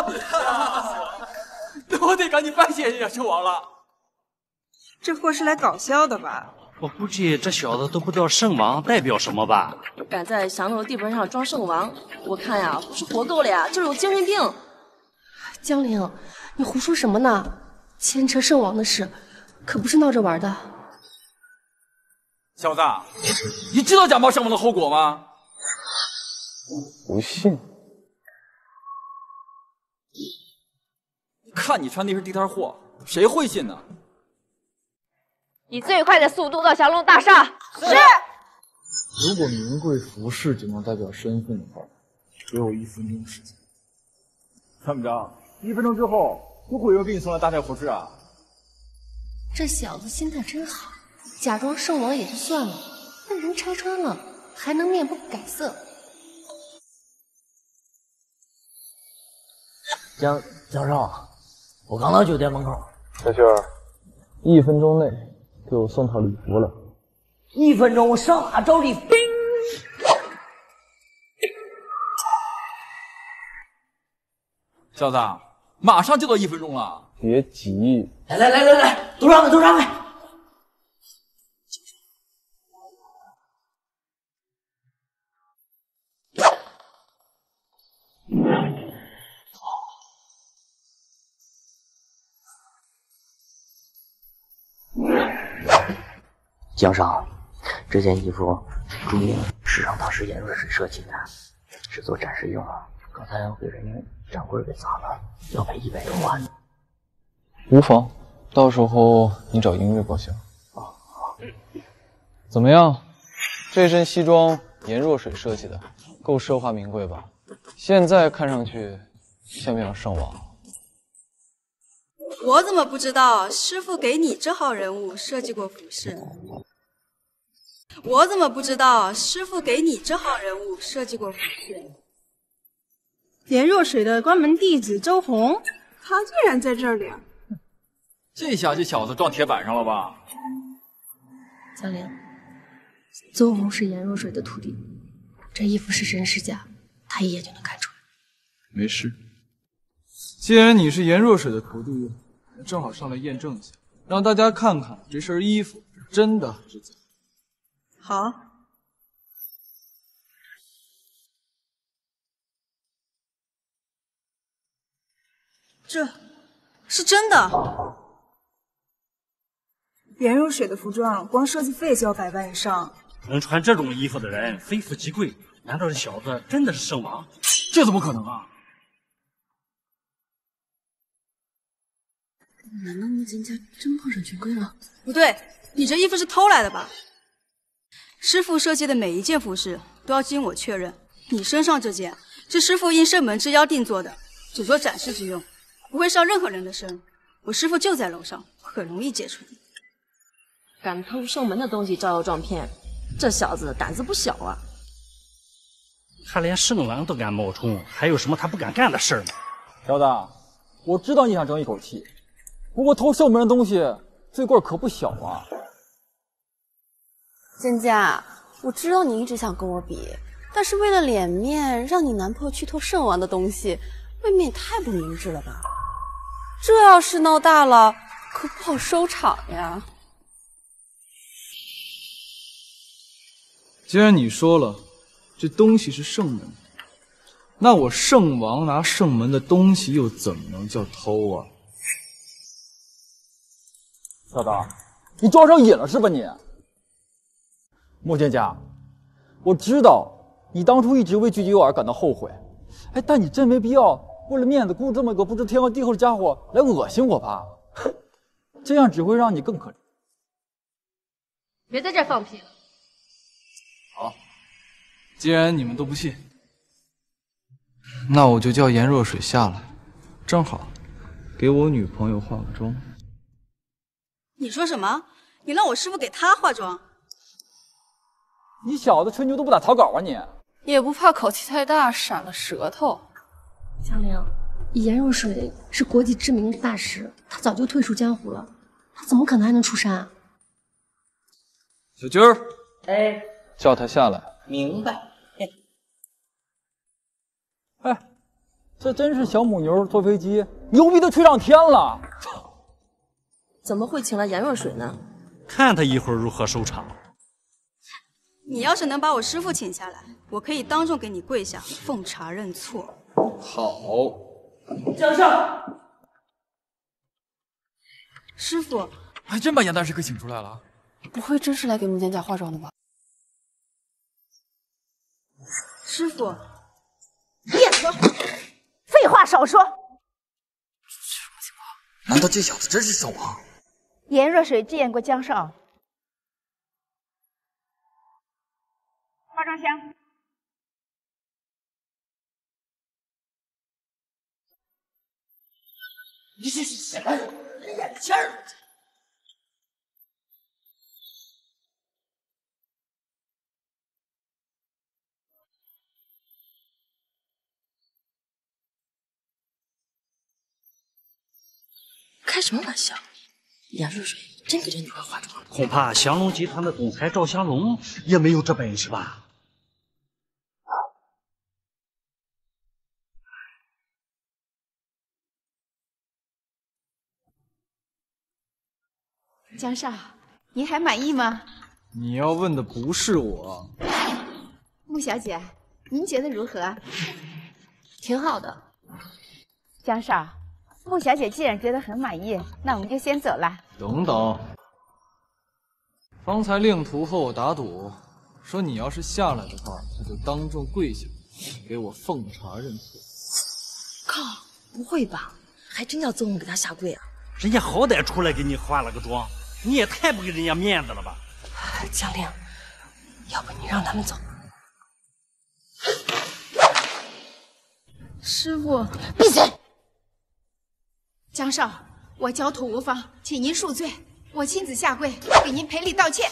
呦，我得赶紧拜谢一下圣王了。 这货是来搞笑的吧？ 我估计这小子都不知道圣王代表什么吧？ 敢在祥龙地盘上装圣王，我看呀，不是活够了呀，就是有精神病。江陵，你胡说什么呢？牵扯圣王的事，可不是闹着玩的。 小子，你知道假冒圣王的后果吗？ 不信。 看你穿的是地摊货，谁会信呢？ 以最快的速度到祥龙大厦。是。 如果名贵服饰就能代表身份的话，给我一分钟时间。 参谋长，一分钟之后，不会有人给你送来大寨服饰啊？ 这小子心态真好。假装圣王也就算了，那人拆穿了，还能面不改色。 江江少，我刚到酒店门口。 小雪儿，一分钟内给我送套礼服来。 一分钟，我上哪找礼服？ 小子，马上就到一分钟了。 别急， 来来来来来，都让开，都让开！江少，这件衣服注明是让当时严若水设计的，是做展示用。刚才我给人家掌柜给砸了，要赔一百多万。 无妨，到时候你找音乐报销。 哦， 怎么样？这身西装严若水设计的，够奢华名贵吧？现在看上去像不像圣王？ 我怎么不知道师傅给你这号人物设计过服饰？我怎么不知道师傅给你这号人物设计过服饰？ 严若水的关门弟子周红，他竟然在这里啊！ 这下这小子撞铁板上了吧？ 江玲，邹红是严若水的徒弟，这衣服是真是假，他一眼就能看出来。 没事。既然你是严若水的徒弟，正好上来验证一下，让大家看看这身衣服是真的还是假的。 好。这是真的。 严若水的服装光设计费就要百万以上， 能穿这种衣服的人非富即贵，难道这小子真的是圣王？ 这怎么可能啊！ 难道穆金家真碰上权贵了？ 不对，你这衣服是偷来的吧？师傅设计的每一件服饰都要经我确认，你身上这件是师傅因圣门之邀定做的，只做展示之用，不会伤任何人的身。我师傅就在楼上，很容易解除你。 敢偷圣门的东西招摇撞骗，这小子胆子不小啊！ 他连圣王都敢冒充，还有什么他不敢干的事吗？ 小子，我知道你想争一口气，不过偷圣门的东西罪过可不小啊！ 蒹葭，我知道你一直想跟我比，但是为了脸面，让你男朋友去偷圣王的东西，未免也太不明智了吧？这要是闹大了，可不好收场呀。 既然你说了，这东西是圣门，那我圣王拿圣门的东西又怎么能叫偷啊？ 小子，你装上瘾了是吧你？莫蒹葭，我知道你当初一直为聚集诱饵感到后悔，哎，但你真没必要为了面子雇这么个不知天高地厚的家伙来恶心我吧？这样只会让你更可怜。 别在这儿放屁了。 好，既然你们都不信，那我就叫严若水下来，正好给我女朋友化个妆。 你说什么？你让我师傅给她化妆？ 你小子吹牛都不打草稿啊你！ 也不怕口气太大闪了舌头。 江玲，严若水是国际知名的大师，他早就退出江湖了，他怎么可能还能出山啊？ 小军儿， 哎， 叫他下来。 明白。 哎，这真是小母牛坐飞机，牛逼都吹上天了。 怎么会请来严若水呢？ 看他一会儿如何收场。 你要是能把我师傅请下来，我可以当众给你跪下奉茶认错。 好， 江少， 师傅， 还真把严大师给请出来了。 不会真是来给穆蒹葭化妆的吧？ 师傅， 别说，废话少说。 难道这小子真是圣王？ 严若水见过江少。化妆箱。 你这是什么眼镜儿？ 开什么玩笑？严若水真给这女孩化妆？ 恐怕降龙集团的总裁赵香龙也没有这本事吧？ 江少，您还满意吗？ 你要问的不是我。 穆小姐，您觉得如何？ 挺好的。 江少，穆小姐既然觉得很满意，那我们就先走了。 等等，方才令徒和我打赌，说你要是下来的话，他就当众跪下，给我奉茶认错。 靠，不会吧？还真要宗母给他下跪啊？ 人家好歹出来给你化了个妆，你也太不给人家面子了吧？ 江令，要不你让他们走。 师傅，闭嘴！江少，我焦土无方，请您恕罪，我亲自下跪给您赔礼道歉。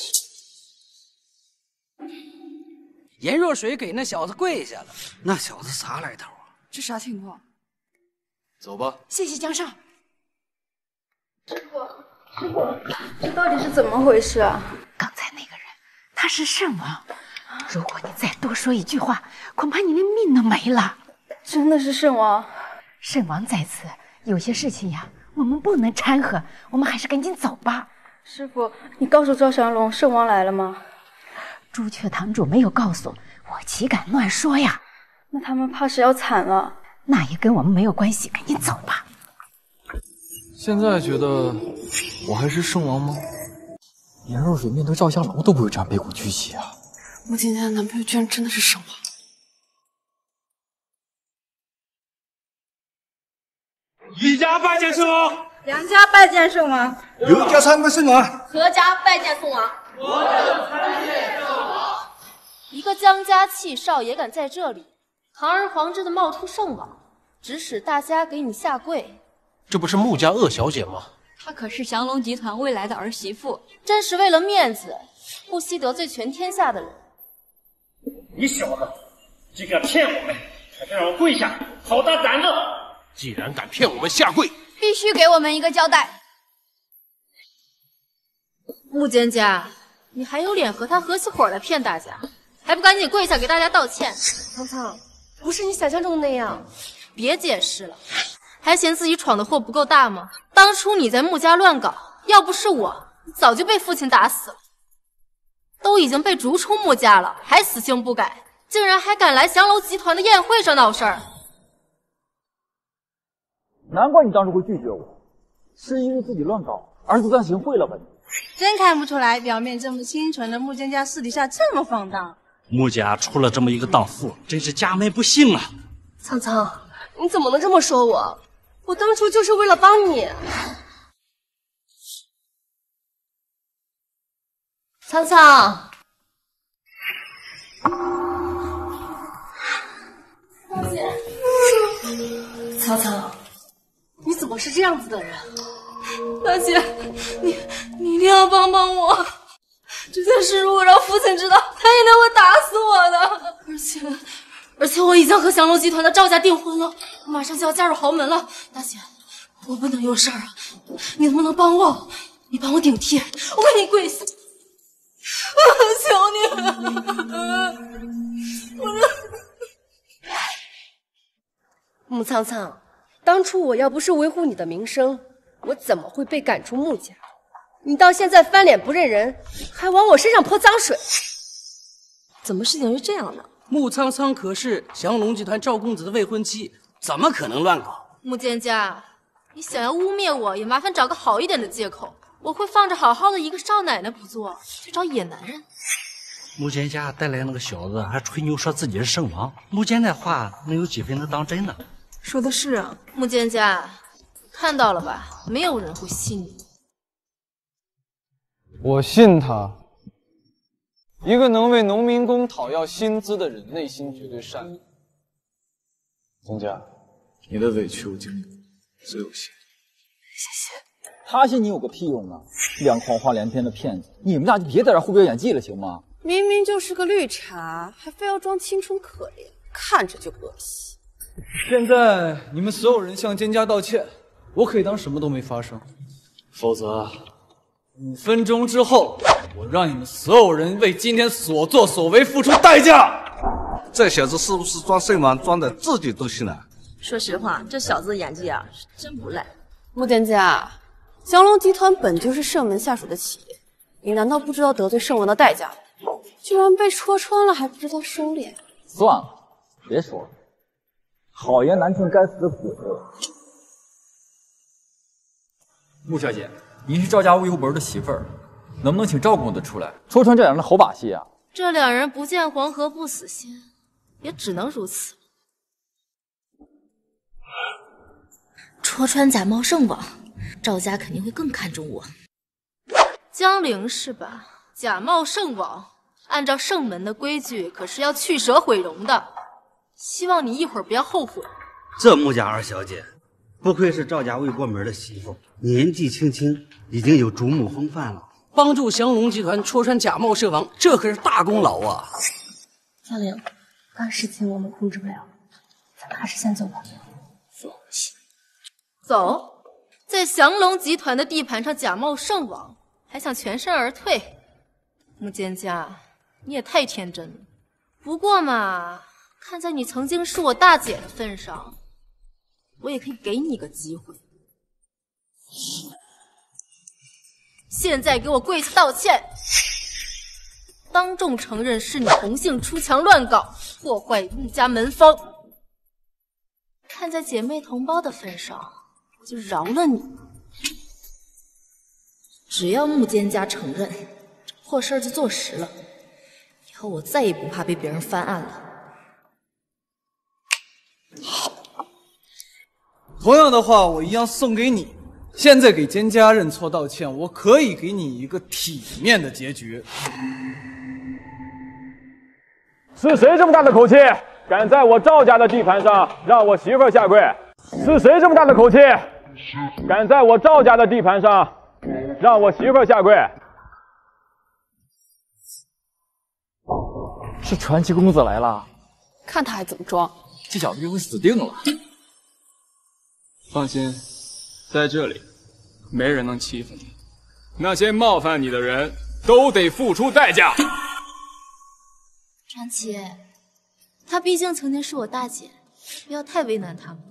颜若水给那小子跪下了， 那小子啥来头啊？ 这啥情况？ 走吧。 谢谢江少。 师傅，师傅，这到底是怎么回事啊？ 刚才那个人，他是圣王。如果你再多说一句话，恐怕你连命都没了。 真的是圣王？ 圣王在此，有些事情呀，我们不能掺和，我们还是赶紧走吧。 师傅，你告诉赵降龙，圣王来了吗？ 朱雀堂主没有告诉我，岂敢乱说呀？ 那他们怕是要惨了。 那也跟我们没有关系，赶紧走吧。 现在觉得我还是圣王吗？ 颜若水面对赵香龙都不会这样卑躬屈膝啊！ 穆蒹葭的男朋友居然真的是圣王。 一家拜见圣王， 梁家拜见圣王， 刘家参拜圣王， 何家拜见宋王。 我等参见圣王。 一个江家气少也敢在这里堂而皇之的冒充圣王，指使大家给你下跪。 这不是穆家鄂小姐吗？ 她可是降龙集团未来的儿媳妇，真是为了面子，不惜得罪全天下的人。 你小子竟敢骗我们，还不让我跪下，好大胆子！ 既然敢骗我们下跪， 必须给我们一个交代。 穆蒹葭，你还有脸和他合起伙来骗大家，还不赶紧跪下给大家道歉？ 苍苍，不是你想象中的那样。 别解释了，还嫌自己闯的祸不够大吗？当初你在穆家乱搞，要不是我，早就被父亲打死了。都已经被逐出穆家了，还死性不改，竟然还敢来降楼集团的宴会上闹事儿。 难怪你当初会拒绝我，是因为自己乱搞而自惭形秽了吧你？ 真看不出来，表面这么清纯的穆蒹葭，私底下这么放荡。 穆家出了这么一个荡妇，真是家门不幸啊！ 苍苍，你怎么能这么说我？我当初就是为了帮你。 苍苍， 苍姐，苍苍，你怎么是这样子的人？ 大姐，你你一定要帮帮我！这件事如果让父亲知道，他一定会打死我的。而且，而且我已经和降龙集团的赵家订婚了，我马上就要嫁入豪门了。大姐，我不能有事儿啊！你能不能帮我？你帮我顶替，我给你跪下！我求你了！我这…… 穆苍苍，当初我要不是维护你的名声，我怎么会被赶出穆家？你到现在翻脸不认人，还往我身上泼脏水，怎么事情是这样的？ 穆苍苍可是降龙集团赵公子的未婚妻，怎么可能乱搞？ 穆蒹葭，你想要污蔑我，也麻烦找个好一点的借口。我会放着好好的一个少奶奶不做，去找野男人。 穆蒹葭带来那个小子还吹牛说自己是圣王，穆坚那话能有几分能当真呢？ 说的是啊， 穆蒹葭，看到了吧？没有人会信你。 我信他。一个能为农民工讨要薪资的人，内心绝对善良。宗家，你的委屈我经历过，自有谢。 谢谢。 他信你有个屁用啊！两谎话连篇的骗子，你们俩就别在这胡表演技了，行吗？ 明明就是个绿茶，还非要装清纯可怜，看着就恶心。 现在你们所有人向蒹葭道歉，我可以当什么都没发生。否则，五分钟之后，我让你们所有人为今天所作所为付出代价。 这小子是不是装圣王装的自己都信了？ 说实话，这小子的演技啊，是真不赖。 穆蒹葭， 降龙集团本就是圣门下属的企业，你难道不知道得罪圣王的代价？居然被戳穿了，还不知道收敛。 算了，别说了，好言难听，该死的鬼。穆小姐，您是赵家魏无门的媳妇儿，能不能请赵公子出来戳穿这两人的好把戏啊？ 这两人不见黄河不死心，也只能如此。戳穿假冒圣王，赵家肯定会更看重我。江陵是吧？假冒圣王，按照圣门的规矩，可是要去蛇毁容的。希望你一会儿不要后悔。 这穆家二小姐，不愧是赵家魏国门的媳妇，年纪轻轻已经有主母风范了。 帮助降龙集团戳穿假冒圣王，这可是大功劳啊！ 江陵，刚事情我们控制不了，咱们还是先走吧。放心。走，在降龙集团的地盘上假冒圣王，还想全身而退？穆蒹葭，你也太天真了。不过嘛，看在你曾经是我大姐的份上，我也可以给你个机会。现在给我跪下道歉，当众承认是你同姓出墙乱搞，破坏穆家门风。看在姐妹同胞的份上，我就饶了你。只要穆蒹葭承认，这破事儿就坐实了。以后我再也不怕被别人翻案了。 同样的话，我一样送给你。现在给蒹葭认错道歉，我可以给你一个体面的结局。 是谁这么大的口气，敢在我赵家的地盘上让我媳妇儿下跪？是谁这么大的口气，敢在我赵家的地盘上让我媳妇儿下跪？ 是传奇公子来了， 看他还怎么装！ 这小子就会死定了。 放心，在这里没人能欺负你，那些冒犯你的人都得付出代价。 传奇，她毕竟曾经是我大姐，不要太为难他们。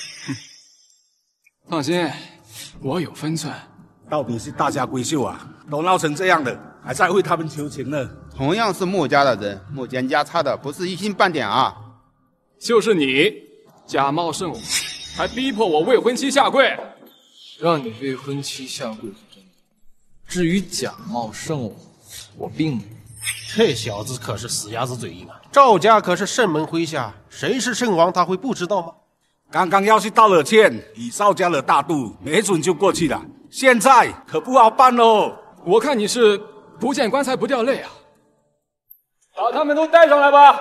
放心，我有分寸。 到底是大家闺秀啊，都闹成这样了，还在为他们求情呢。 同样是穆家的人，穆蒹葭差的不是一星半点啊！ 就是你假冒圣王，还逼迫我未婚妻下跪。 让你未婚妻下跪是真的，至于假冒圣王，我并没有。 这小子可是死鸭子嘴硬啊！赵家可是圣门麾下，谁是圣王他会不知道吗？ 刚刚要是道了歉，以赵家的大度，没准就过去了。现在可不好办喽！ 我看你是不见棺材不掉泪啊！把他们都带上来吧！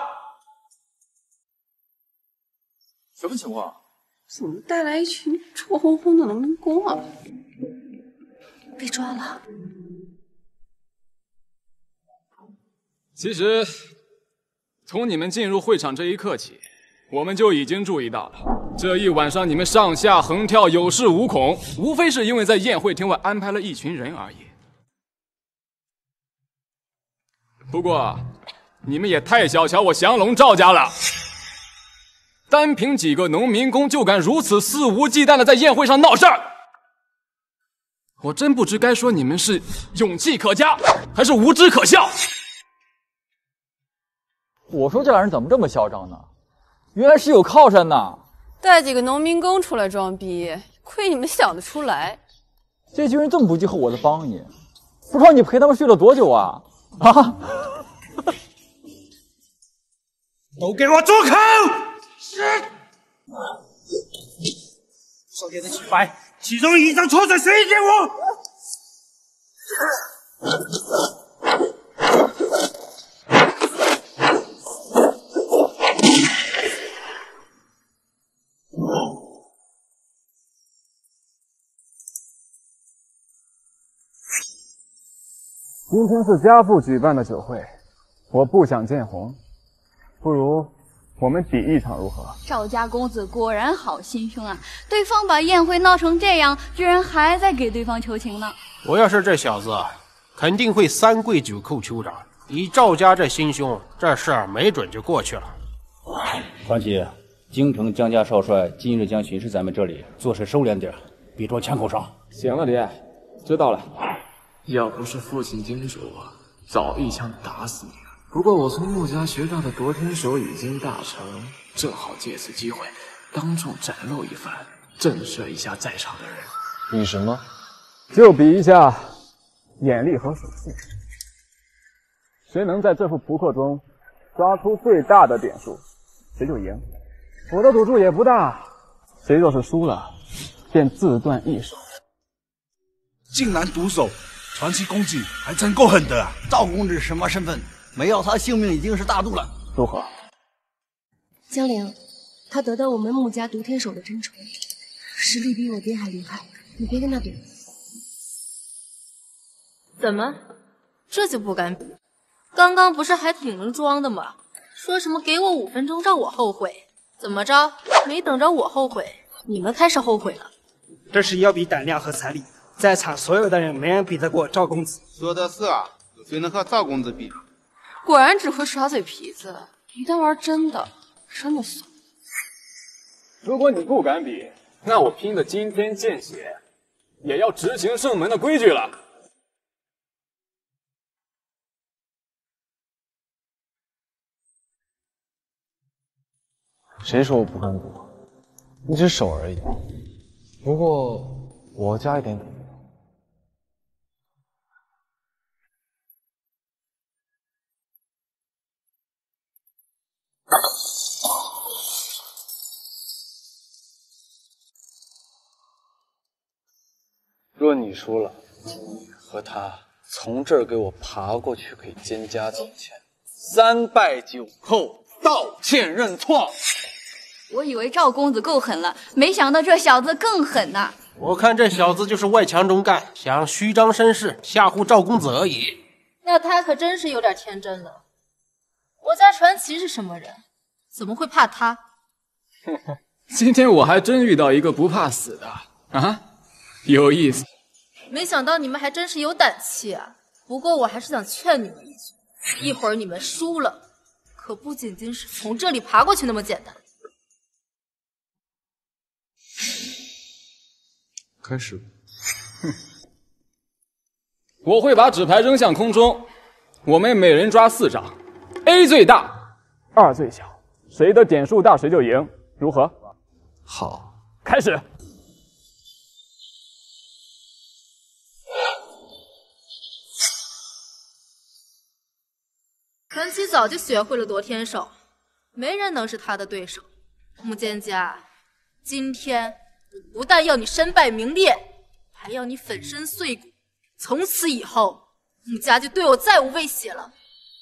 什么情况？ 怎么带来一群臭烘烘的农民工啊？ 被抓了。 其实，从你们进入会场这一刻起，我们就已经注意到了。这一晚上你们上下横跳，有恃无恐，无非是因为在宴会厅外安排了一群人而已。不过，你们也太小瞧我降龙赵家了。单凭几个农民工就敢如此肆无忌惮的在宴会上闹事儿，我真不知该说你们是勇气可嘉，还是无知可笑。 我说这俩人怎么这么嚣张呢？原来是有靠山呐！ 带几个农民工出来装逼，亏你们想得出来。 这群人这么不计后果的帮你，不知道你陪他们睡了多久啊？啊！ 都给我住口！是。 少年的清白，其中一张错在谁给我？ 今天是家父举办的酒会，我不想见红，不如我们比一场如何？ 赵家公子果然好心胸啊！对方把宴会闹成这样，居然还在给对方求情呢。 我要是这小子，肯定会三跪九叩酋长。以赵家这心胸，这事儿没准就过去了。 传奇，京城江家少帅今日将巡视咱们这里，做事收敛点，别装枪口上。 行了，爹， 知道了。 要不是父亲叮嘱我，早一枪打死你了。不过我从穆家学到的夺天手已经大成，正好借此机会当众展露一番，震慑一下在场的人。 比什么？ 就比一下眼力和手速，谁能在这副扑克中抓出最大的点数，谁就赢。我的赌注也不大，谁若是输了，便自断一手。 竟然毒手，传奇公子还真够狠的啊！ 赵公子什么身份？没要他性命已经是大度了。 如何？ 江陵，他得到我们穆家独天手的真传，实力比我爹还厉害，你别跟他比。 怎么，这就不敢比？刚刚不是还挺能装的吗？说什么给我五分钟让我后悔，怎么着？没等着我后悔，你们开始后悔了。 这是要比胆量和财力，在场所有的人没人比得过赵公子。 说的是啊，有谁能和赵公子比？ 果然只会耍嘴皮子，一旦玩真的，真的怂。 如果你不敢比，那我拼的惊天见血，也要执行圣门的规矩了。 谁说我不敢赌？一只手而已。不过我加一点赌。若你输了，你和他从这儿给我爬过去，可以肩胛走前，三拜九叩，道歉认错。 我以为赵公子够狠了，没想到这小子更狠呐、啊！ 我看这小子就是外强中干，想虚张声势吓唬赵公子而已。 那他可真是有点天真了。我家传奇是什么人？怎么会怕他？ 今天我还真遇到一个不怕死的啊，有意思。 没想到你们还真是有胆气啊！不过我还是想劝你们一句，一会儿你们输了，可不仅仅是从这里爬过去那么简单。 开始。 哼，我会把纸牌扔向空中，我们每人抓四张 ，A 最大， 二最小，谁的点数大谁就赢，如何？ 好， 开始。 传奇早就学会了夺天手，没人能是他的对手。穆蒹葭，今天我不但要你身败名裂，还要你粉身碎骨。从此以后，穆家就对我再无威胁了。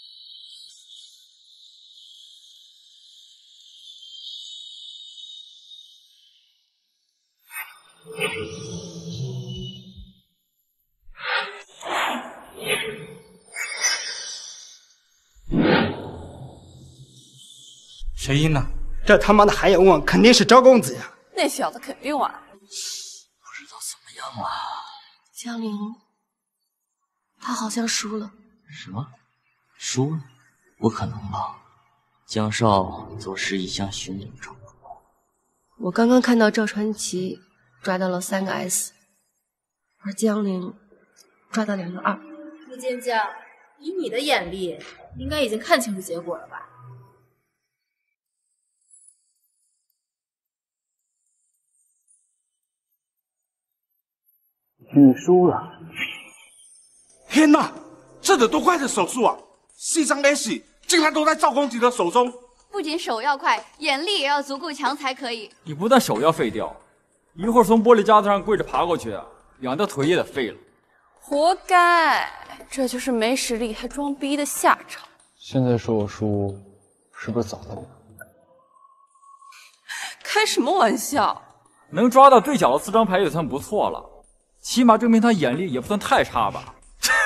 谁赢了？这他妈的还要问？肯定是赵公子呀！ 那小子肯定玩。 不知道怎么样了。 江陵，他好像输了。 什么？输了？不可能吧？江少做事一向胸有成竹。 我刚刚看到赵传奇抓到了三个 S， 而江陵抓到两个二。 穆蒹葭，以你的眼力，应该已经看清楚结果了吧？ 你输了！ 天哪，这得多快的手速啊！四张 S 竟然都在赵公子的手中。 不仅手要快，眼力也要足够强才可以。 你不但手要废掉，一会儿从玻璃架子上跪着爬过去，两条腿也得废了。 活该，这就是没实力还装逼的下场。 现在说我输，是不是早了点？ 开什么玩笑？ 能抓到最小的四张牌也算不错了。起码证明他眼力也不算太差吧。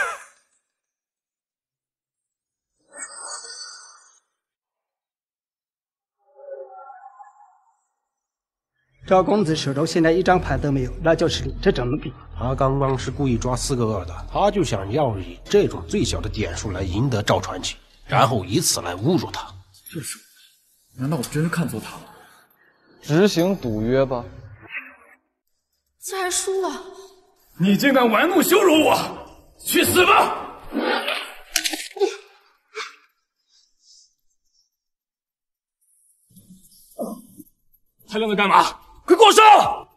赵公子手中现在一张牌都没有，那就是你，这怎么比？ 他刚刚是故意抓四个二的，他就想要以这种最小的点数来赢得赵传奇，然后以此来侮辱他。 这是，难道我真看错他了？ 执行赌约吧。 竟然输了！ 你竟敢玩弄羞辱我，去死吧！还愣着干嘛？快给我上！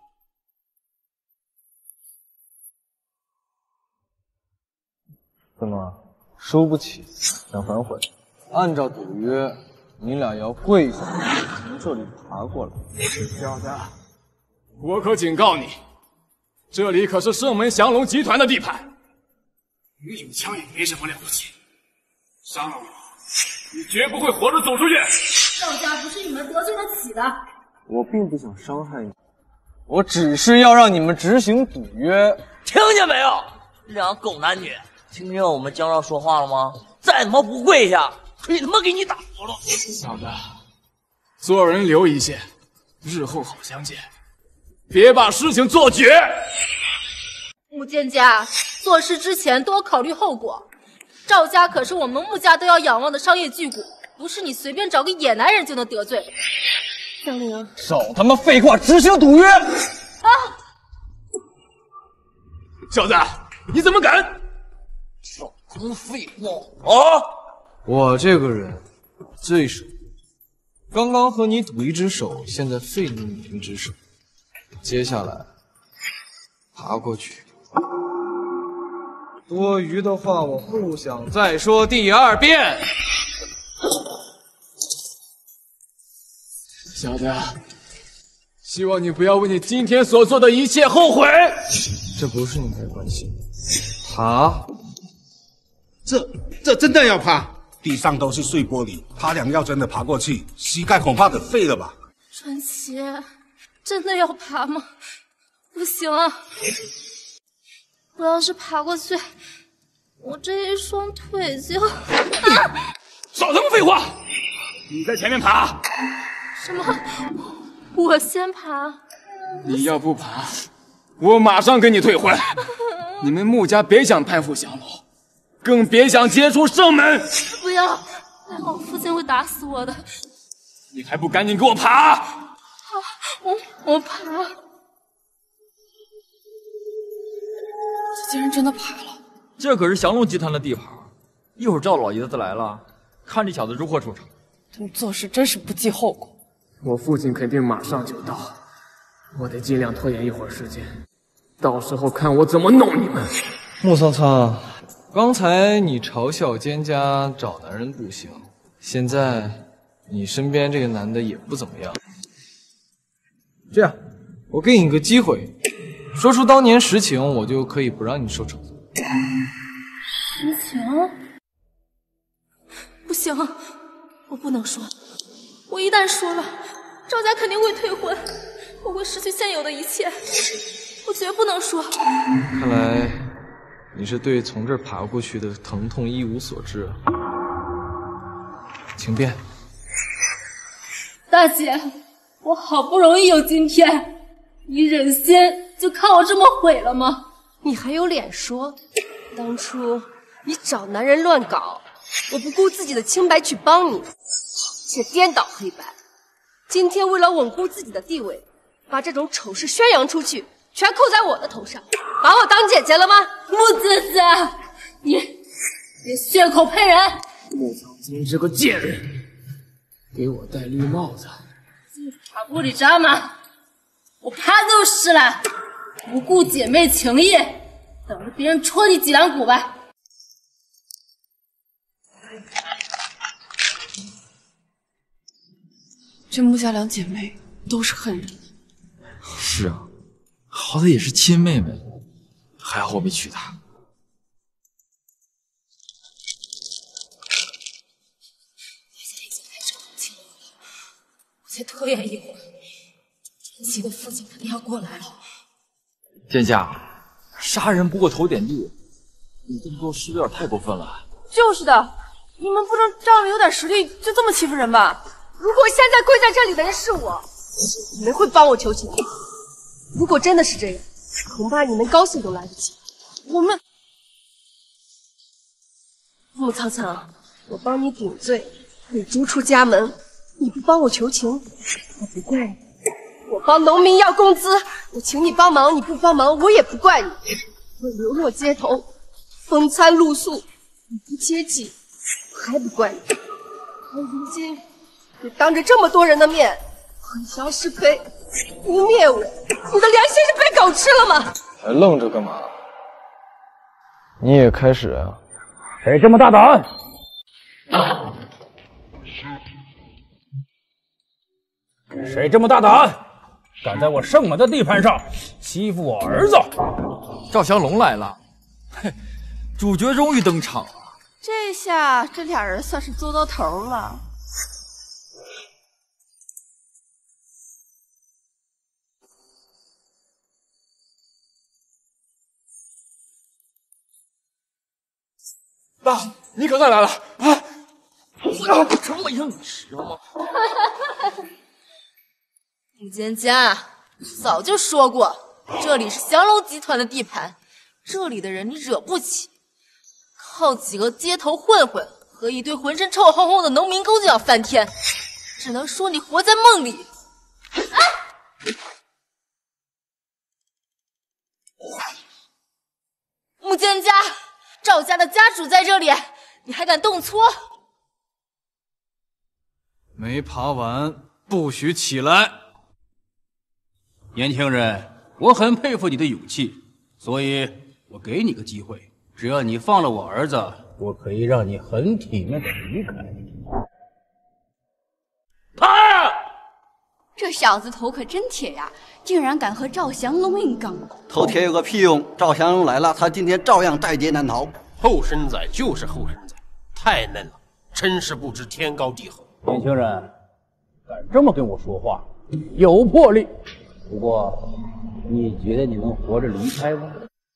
怎么输不起，想反悔？按照赌约，你俩要跪下从这里爬过来。 小子，我可警告你，这里可是圣门降龙集团的地盘，你有枪也没什么了不起。伤了我，你绝不会活着走出去。 赵家不是你们得罪得起的。 我并不想伤害你，我只是要让你们执行赌约。 听见没有？两狗男女，听见我们江少说话了吗？再他妈不跪下，吹他妈给你打活了！ 小子，做人留一线，日后好相见，别把事情做绝。 穆蒹葭，做事之前多考虑后果。赵家可是我们穆家都要仰望的商业巨贾，不是你随便找个野男人就能得罪的。江陵， 少他妈废话，执行赌约！ 啊！ 小子，你怎么敢？ 少他妈废话啊！ 我这个人最熟，刚刚和你赌一只手，现在废你一只手，接下来爬过去。多余的话我不想再说第二遍。 小子，希望你不要为你今天所做的一切后悔。 这不是你该关心的。爬， 这这真的要爬？地上都是碎玻璃，他俩要真的爬过去，膝盖恐怕得废了吧？ 传奇，真的要爬吗？不行啊！我要是爬过去，我这一双腿就……啊！ 少他妈废话！你在前面爬。 什么？我先爬？ 你要不爬，我马上跟你退婚。你们穆家别想攀附降龙，更别想接触圣门。 不要！还好父亲会打死我的。 你还不赶紧给我爬！ 好，我我爬。 这竟然真的爬了！ 这可是降龙集团的地盘，一会儿赵老爷子来了，看这小子如何收场。 他们做事真是不计后果。 我父亲肯定马上就到，我得尽量拖延一会儿时间，到时候看我怎么弄你们。 穆苍苍，刚才你嘲笑蒹葭找男人不行，现在你身边这个男的也不怎么样。这样，我给你个机会，说出当年实情，我就可以不让你受惩罚。 实情？不行，我不能说。我一旦说了，赵家肯定会退婚，我会失去现有的一切，我绝不能说。 看来你是对从这儿爬过去的疼痛一无所知啊。请便。 大姐，我好不容易有今天，你忍心就看我这么毁了吗？ 你还有脸说？当初你找男人乱搞，我不顾自己的清白去帮你，却颠倒黑白。今天为了稳固自己的地位，把这种丑事宣扬出去，全扣在我的头上，把我当姐姐了吗？ 穆蒹葭，你别血口喷人！ 穆苍苍这个贱人，给我戴绿帽子！ 爬玻璃渣吗？我爬就是了，不顾姐妹情谊，等着别人戳你脊梁骨吧。 这穆家两姐妹都是恨人。 是啊，好歹也是亲妹妹，还好我没娶她。 现在已经开始很清楚了，我再拖延一会儿，传奇的父亲肯定要过来了。 蒹葭，杀人不过头点地，你这么做是不是有点太过分了？ 就是的，你们不能仗着有点实力就这么欺负人吧？ 如果现在跪在这里的人是我，你们会帮我求情？如果真的是这样，恐怕你们高兴都来不及。我们穆苍苍，我帮你顶罪，你逐出家门，你不帮我求情，我不怪你。我帮农民要工资，我请你帮忙，你不帮忙，我也不怪你。 我流落街头，风餐露宿，不顾阶级，我还不怪你。而如今，你当着这么多人的面混淆是非，污蔑我，你的良心是被狗吃了吗？ 还愣着干嘛？你也开始啊？谁这么大胆？ 谁这么大胆，敢在我圣门的地盘上欺负我儿子？ 赵降龙来了，嘿，主角终于登场了。 这下这俩人算是做到头了。 爸，你可算来了啊！我这么样吃吗？ 穆蒹葭，早就说过，这里是降龙集团的地盘，这里的人你惹不起。靠几个街头混混和一堆浑身臭烘烘的农民工就要翻天，只能说你活在梦里。啊！穆蒹葭，赵家的家主在这里，你还敢动粗？ 没爬完，不许起来！ 年轻人，我很佩服你的勇气，所以我给你个机会，只要你放了我儿子，我可以让你很体面的离开。 啊！这小子头可真铁呀，竟然敢和赵降龙硬刚。 头铁有个屁用！赵降龙来了，他今天照样在劫难逃。 后生仔就是后生仔，太嫩了，真是不知天高地厚。 年轻人，敢这么跟我说话，有魄力。不过，你觉得你能活着离开吗？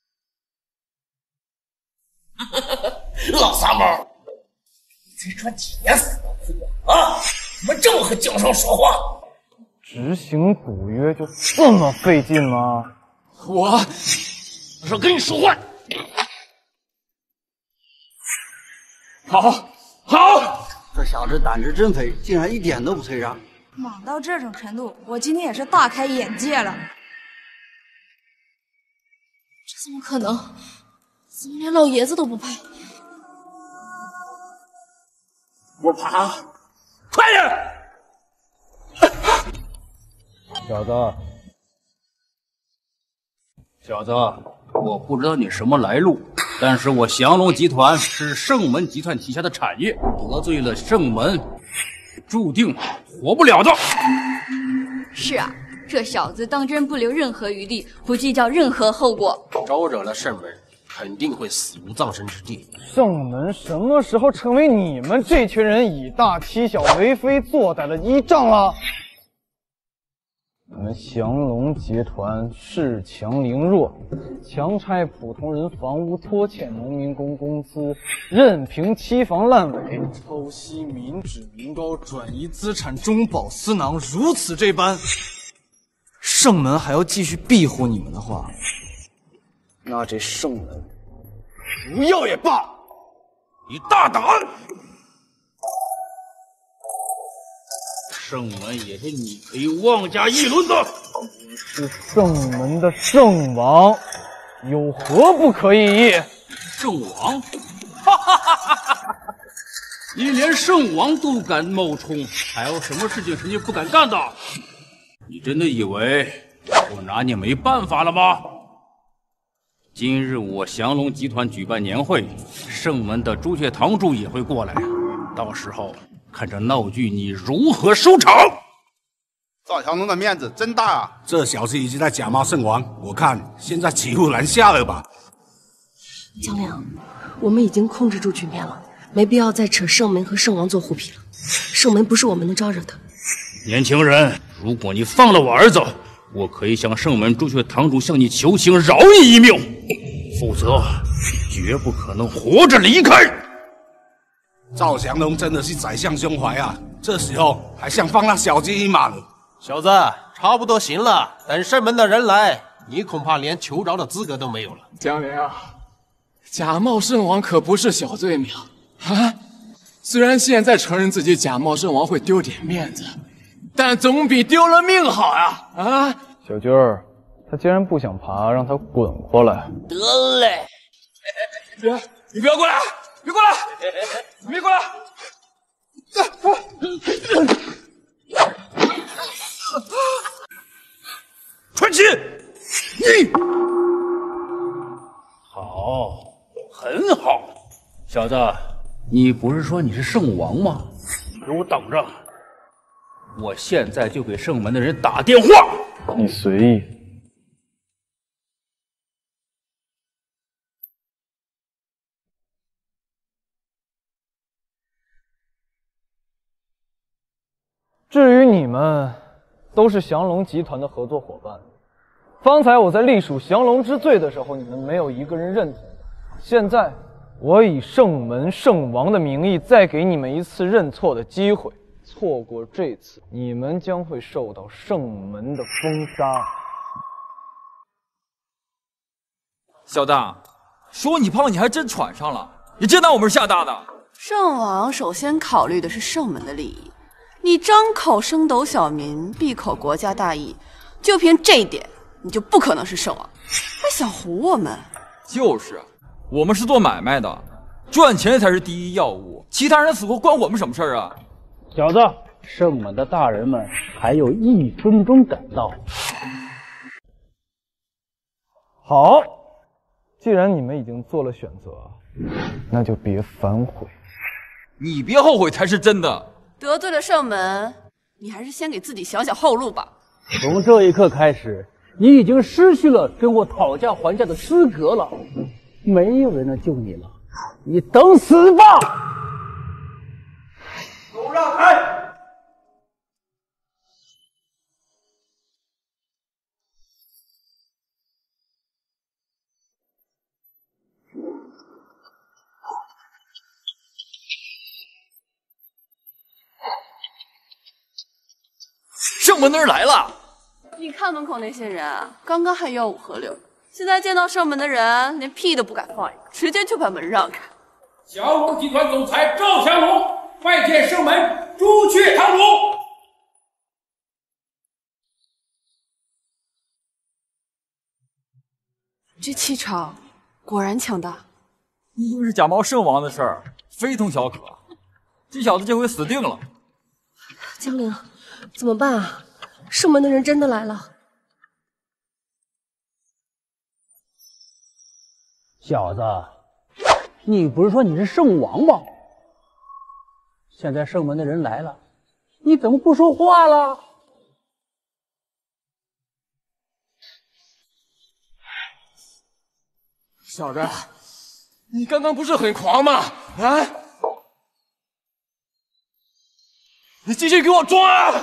老撒猫，你才穿几年死老虎啊？怎么这么和江少说话？ 执行赌约就这么费劲吗？ 我是跟你说话。 好，好， 这小子胆子真肥，竟然一点都不退让。 莽到这种程度，我今天也是大开眼界了。 这怎么可能？怎么连老爷子都不配？ 我爬，快点！小子，小子，我不知道你什么来路，但是我降龙集团是圣门集团旗下的产业，得罪了圣门，注定活不了的。 是啊，这小子当真不留任何余地，不计较任何后果。 招惹了圣门，肯定会死无葬身之地。 圣门什么时候成为你们这群人以大欺小、为非作歹的依仗了？你们降龙集团恃强凌弱，强拆普通人房屋，拖欠农民工工资，任凭期房烂尾， 偷袭民脂民膏，转移资产，中饱私囊，如此这般，圣门还要继续庇护你们的话，那这圣门不要也罢。 你大胆！圣门也是你可以妄加议论的。 我是圣门的圣王，有何不可以议？ 圣王？哈哈哈哈哈！你连圣王都敢冒充，还有什么事情是你不敢干的？你真的以为我拿你没办法了吗？今日我降龙集团举办年会，圣门的朱雀堂主也会过来，到时候看这闹剧你如何收场。 赵降龙的面子真大啊！ 这小子一直在假冒圣王，我看现在骑虎难下了吧？ 江亮，我们已经控制住局面了，没必要再扯圣门和圣王做虎皮了。圣门不是我们能招惹的。 年轻人，如果你放了我儿子，我可以向圣门朱雀堂主向你求情，饶你一命，否则绝不可能活着离开。 赵降龙真的是宰相胸怀啊！这时候还想放那小鸡一马呢？ 小子，差不多行了，等圣门的人来，你恐怕连求饶的资格都没有了。 江陵啊，假冒圣王可不是小罪名啊！虽然现在承认自己假冒圣王会丢点面子，但总比丢了命好呀！啊， 小军儿， 他既然不想爬，让他滚过来。 得嘞， 别，你不要过来，别过来，你别过来！ 传奇，你好，很好，小子，你不是说你是圣王吗？你给我等着，我现在就给圣门的人打电话。 你随意。至于你们，都是降龙集团的合作伙伴。方才我在隶属降龙之罪的时候，你们没有一个人认同。现在，我以圣门圣王的名义，再给你们一次认错的机会。错过这次，你们将会受到圣门的封杀。 小大，说你胖，你还真喘上了，你真拿我们是吓大的？ 圣王首先考虑的是圣门的利益。你张口升斗小民，闭口国家大义，就凭这一点，你就不可能是圣王，还想唬我们？ 就是，我们是做买卖的，赚钱才是第一要务，其他人死活关我们什么事儿啊？ 小子，圣门的大人们还有一分钟赶到。 好，既然你们已经做了选择，那就别反悔。 你别后悔才是真的。 得罪了圣门，你还是先给自己想想后路吧。 从这一刻开始，你已经失去了跟我讨价还价的资格了，没有人能救你了，你等死吧！ 都让开！ 圣门的人来了！ 你看门口那些人，刚刚还吆五喝六，现在见到圣门的人，连屁都不敢放一个，直接就把门让开。 降龙集团总裁赵降龙拜见圣门朱雀堂主。 这气场果然强大。 因为是假冒圣王的事儿，非同小可。这小子这回死定了。 江陵，怎么办啊？圣门的人真的来了。 小子，你不是说你是圣王吗？现在圣门的人来了，你怎么不说话了？ 小子，你刚刚不是很狂吗？啊！你继续给我装啊！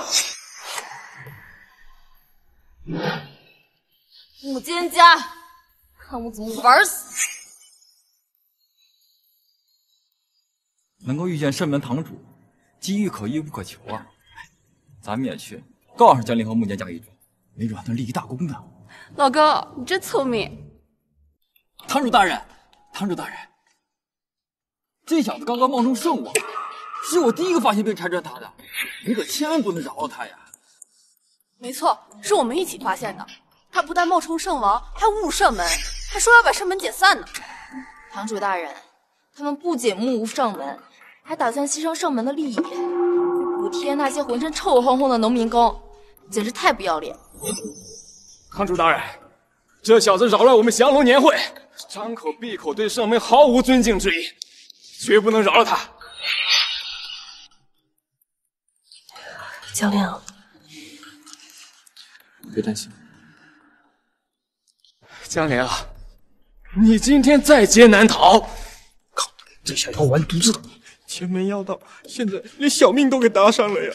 木间家，看我怎么玩死！ 能够遇见圣门堂主，机遇可遇不可求啊！咱们也去告上江陵和木间家一状，没准还能立一大功呢。 老高，你真聪明。 堂主大人，堂主大人，这小子刚刚冒充圣王，是我第一个发现并拆穿他的，你可千万不能饶了他呀！ 没错，是我们一起发现的。他不但冒充圣王，还侮辱圣门，还说要把圣门解散呢。 堂主大人，他们不仅目无圣门，还打算牺牲圣门的利益，去补贴那些浑身臭烘烘的农民工，简直太不要脸。 堂主大人，这小子扰乱我们降龙年会，张口闭口对圣门毫无尊敬之意，绝不能饶了他。 江陵， 别担心。 江陵啊，你今天在劫难逃， 靠！这想要完犊子的，前没要到，现在连小命都给搭上了呀！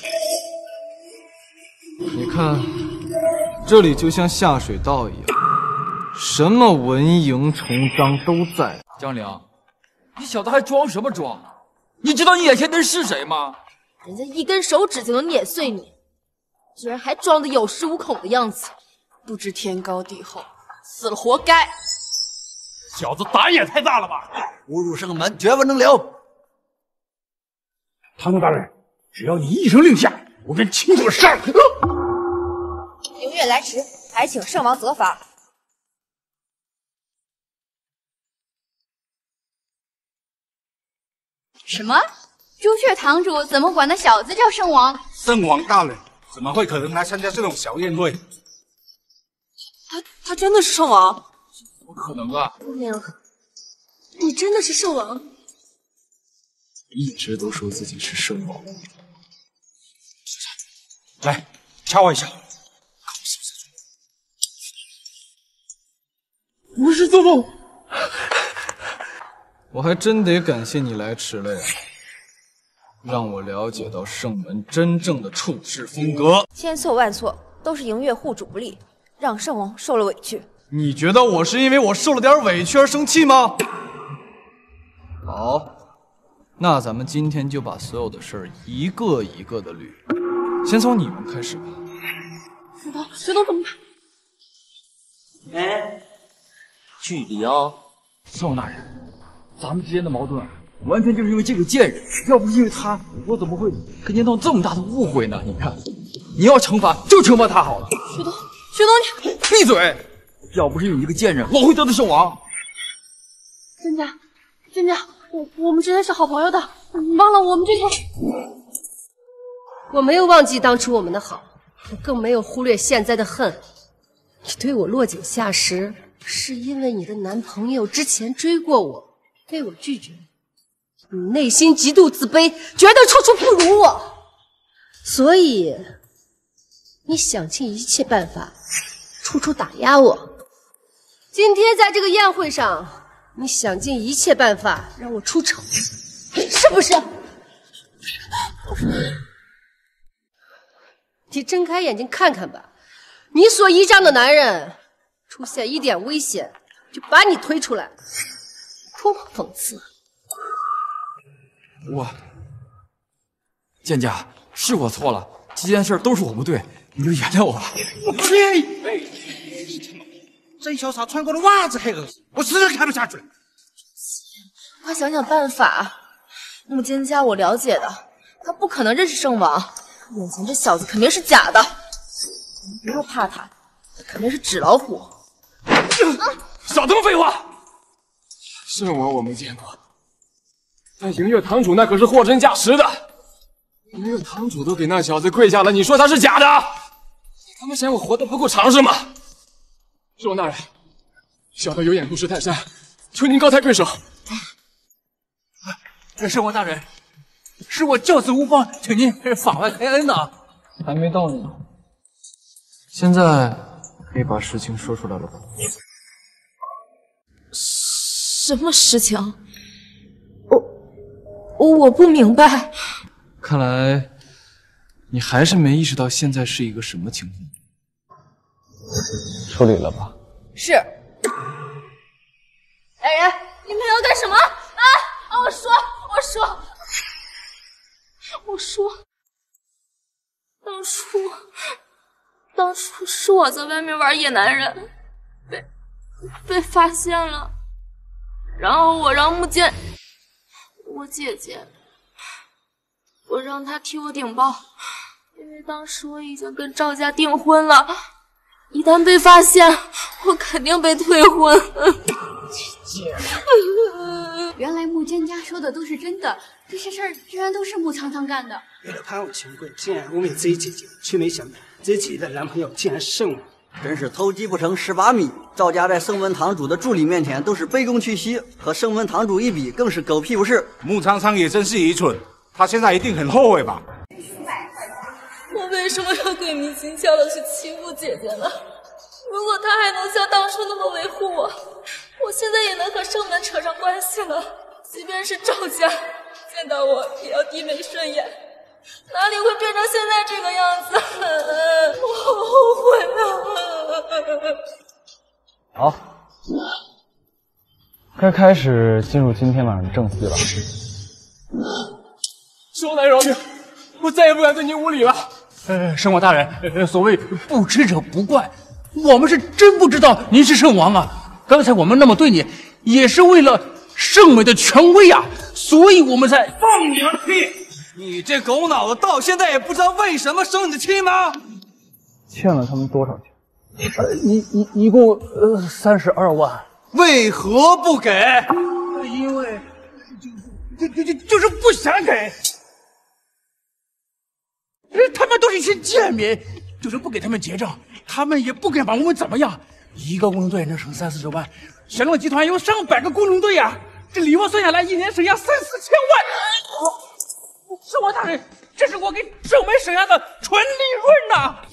你看，这里就像下水道一样，什么蚊蝇虫脏都在。 江陵，你小子还装什么装？你知道你眼前的人是谁吗？ 人家一根手指就能碾碎你，居然还装的有恃无恐的样子， 不知天高地厚，死了活该！ 小子胆也太大了吧！ 侮辱圣门，绝不能留！ 堂主大人，只要你一声令下，我便亲自杀！ 明月来迟， 还请圣王责罚。 什么？朱雀堂主怎么管那小子叫圣王？ 圣王大人怎么会可能来参加这种小宴会？ 他他真的是圣王？ 怎么可能啊？ 不能，你真的是圣王？ 一直都说自己是圣王。 来，敲我一下。 不是做梦。我还真得感谢你来迟了呀，让我了解到圣门真正的处事风格。 千错万错，都是营月护主不力，让圣王受了委屈。 你觉得我是因为我受了点委屈而生气吗？好，那咱们今天就把所有的事儿一个一个的捋，先从你们开始吧。 石头，石头怎么办？ 哎，距离啊，圣王大人，咱们之间的矛盾完全就是因为这个贱人，要不是因为他，我怎么会跟您闹这么大的误会呢？你看，你要惩罚就惩罚他好了。 石头，石头你闭嘴！要不是因为你这个贱人，我会得罪圣王。 真假，真假，我我们之间是好朋友的，你忘了我们之前。 我没有忘记当初我们的好，我更没有忽略现在的恨。你对我落井下石，是因为你的男朋友之前追过我，被我拒绝。你内心极度自卑，觉得处处不如我，所以你想尽一切办法，处处打压我。今天在这个宴会上，你想尽一切办法让我出丑，是不是？你睁开眼睛看看吧，你所依仗的男人出现一点危险就把你推出来，多么讽刺！ 我，剑家，是我错了，这件事都是我不对，你就原谅我吧。 呸！真潇洒穿过的袜子还恶心，我实在看不下去了。 快想想办法！木间家我了解的，他不可能认识圣王，眼前这小子肯定是假的。你不要怕他，他肯定是纸老虎。 少他妈废话！圣王我没见过，但营月堂主那可是货真价实的。营月堂主都给那小子跪下了，你说他是假的？你他妈嫌我活得不够长是吗？圣王大人，小的有眼不识泰山，求您高抬贵手。 圣王大人，是我教子无方，请您法外开恩呐。 还没到你，现在可以把事情说出来了吧？ 什么事情？我我不明白。 看来你还是没意识到现在是一个什么情况。处理了吧？ 是。来人，你们要干什么？啊！啊！我说，我说， 我说，当初，当初是我在外面玩野男人，被被发现了，然后我让木剑，我姐姐，我让她替我顶包，因为当时我已经跟赵家订婚了。一旦被发现，我肯定被退婚。 姐，原来木间家说的都是真的，这些事儿居然都是木苍苍干的。 为了攀我权贵，竟然污蔑自己姐姐，却没想到自己姐姐的男朋友竟然是圣王， 真是偷鸡不成蚀把米。赵家在圣文堂主的助理面前都是卑躬屈膝，和圣文堂主一比，更是狗屁不是。 穆苍苍也真是愚蠢，他现在一定很后悔吧？ 我为什么要鬼迷心窍的去欺负姐姐呢？如果她还能像当初那么维护我，我现在也能和圣门扯上关系了。即便是赵家见到我也要低眉顺眼，哪里会变成现在这个样子？我好后悔啊！ 好，该开始进入今天晚上的正戏了。 圣王大人饶命，我再也不敢对您无礼了。 呃，圣王大人，呃，所谓不知者不怪，我们是真不知道您是圣王啊。刚才我们那么对你，也是为了圣美的权威啊，所以我们才放你个屁！ 你这狗脑子，到现在也不知道为什么生你的气吗？ 欠了他们多少钱？ 呃，一一一共呃三十二万。 为何不给？ 因为就就就就是不想给。他们都是一些贱民，就是不给他们结账，他们也不敢把我们怎么样。一个工农队能省三四十万，祥龙集团有上百个工农队呀，这礼物算下来，一年省下三四千万。圣王大人，这是我给圣门省下的纯利润呐！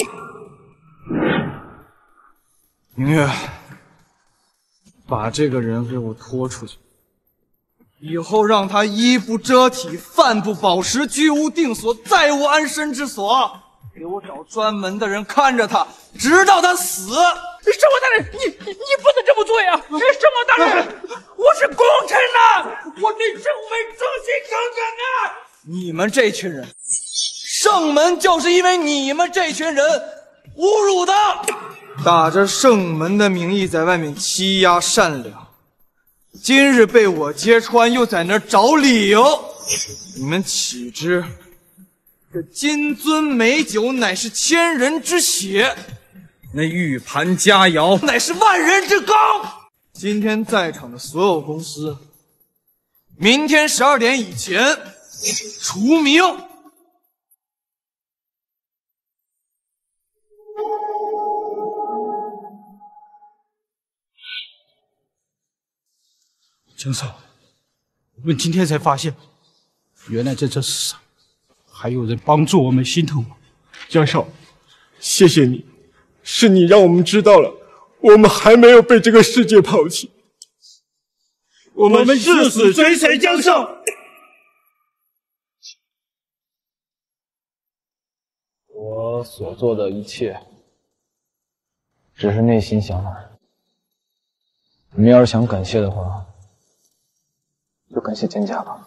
明月，把这个人给我拖出去，以后让他衣不遮体，饭不饱食，居无定所，再无安身之所。给我找专门的人看着他，直到他死。 圣王大人，你你你不能这么做呀！圣王大人，我是功臣呐，我对圣门忠心耿耿啊！ 你们这群人，圣门就是因为你们这群人侮辱的，打着圣门的名义在外面欺压善良，今日被我揭穿，又在那儿找理由。你们岂知这金樽美酒乃是千人之血，那玉盘佳肴乃是万人之高。今天在场的所有公司，明天十二点以前除名。 江少，我们今天才发现，原来在这世上还有人帮助我们、心疼我。 江少，谢谢你，是你让我们知道了，我们还没有被这个世界抛弃。我们誓死追随江少。 我所做的一切，只是内心想法。你们要是想感谢的话，就感谢蒹葭吧。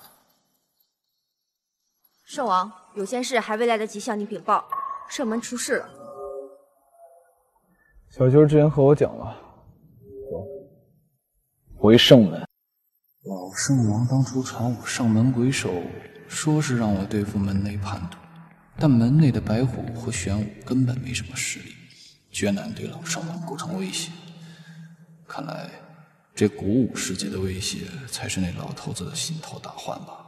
圣王，有件事还未来得及向你禀报，圣门出事了。 小九之前和我讲了，回圣门。 老圣王当初传我上门鬼手，说是让我对付门内叛徒，但门内的白虎和玄武根本没什么实力，绝难对老圣王构成威胁。看来这古武世界的威胁才是那老头子的心头大患吧。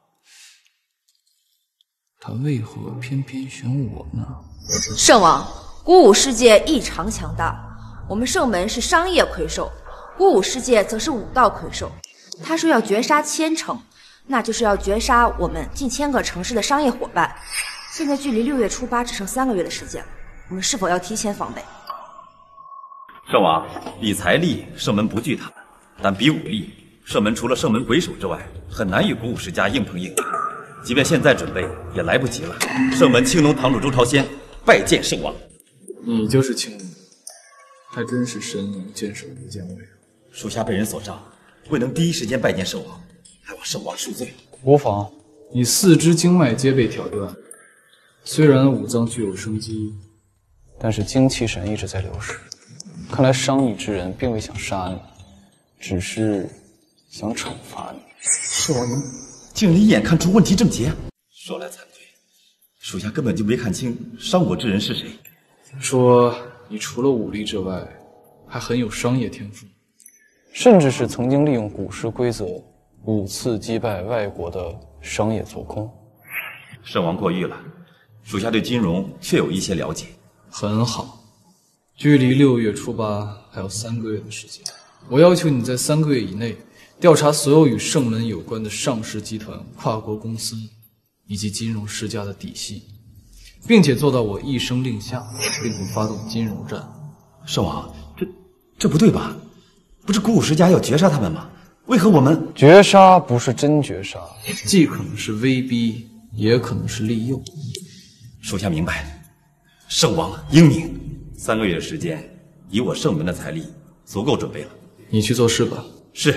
他为何偏偏选我呢？ 圣王，古武世界异常强大，我们圣门是商业魁首，古武世界则是武道魁首。他说要绝杀千城，那就是要绝杀我们近千个城市的商业伙伴。现在距离六月初八只剩三个月的时间了，我们是否要提前防备？ 圣王，比财力，圣门不惧他们，但比武力，圣门除了圣门鬼手之外，很难与古武世家硬碰硬。即便现在准备，也来不及了。圣门青龙堂主周朝仙拜见圣王。 你就是青龙，还真是神龙见首不见尾。 属下被人所召，未能第一时间拜见圣王，还望圣王恕罪。 无妨，你四肢经脉皆被挑断，虽然五脏具有生机， 但是精气神一直在流失。看来伤你之人并未想杀你，只是想惩罚你。 圣王您竟然一眼看出问题症结，说来惭愧，属下根本就没看清伤我之人是谁。 听说你除了武力之外，还很有商业天赋， 甚至是曾经利用古时规则五次击败外国的商业做空。 圣王过誉了，属下对金融确有一些了解。 很好，距离六月初八还有三个月的时间，我要求你在三个月以内调查所有与圣门有关的上市集团、跨国公司以及金融世家的底细，并且做到我一声令下，并不发动金融战。 圣王，这这不对吧？不是古武世家要绝杀他们吗？为何我们绝杀不是真绝杀， 既可能是威逼，也可能是利诱。 属下明白，圣王英明。三个月时间，以我圣门的财力，足够准备了。 你去做事吧。 是。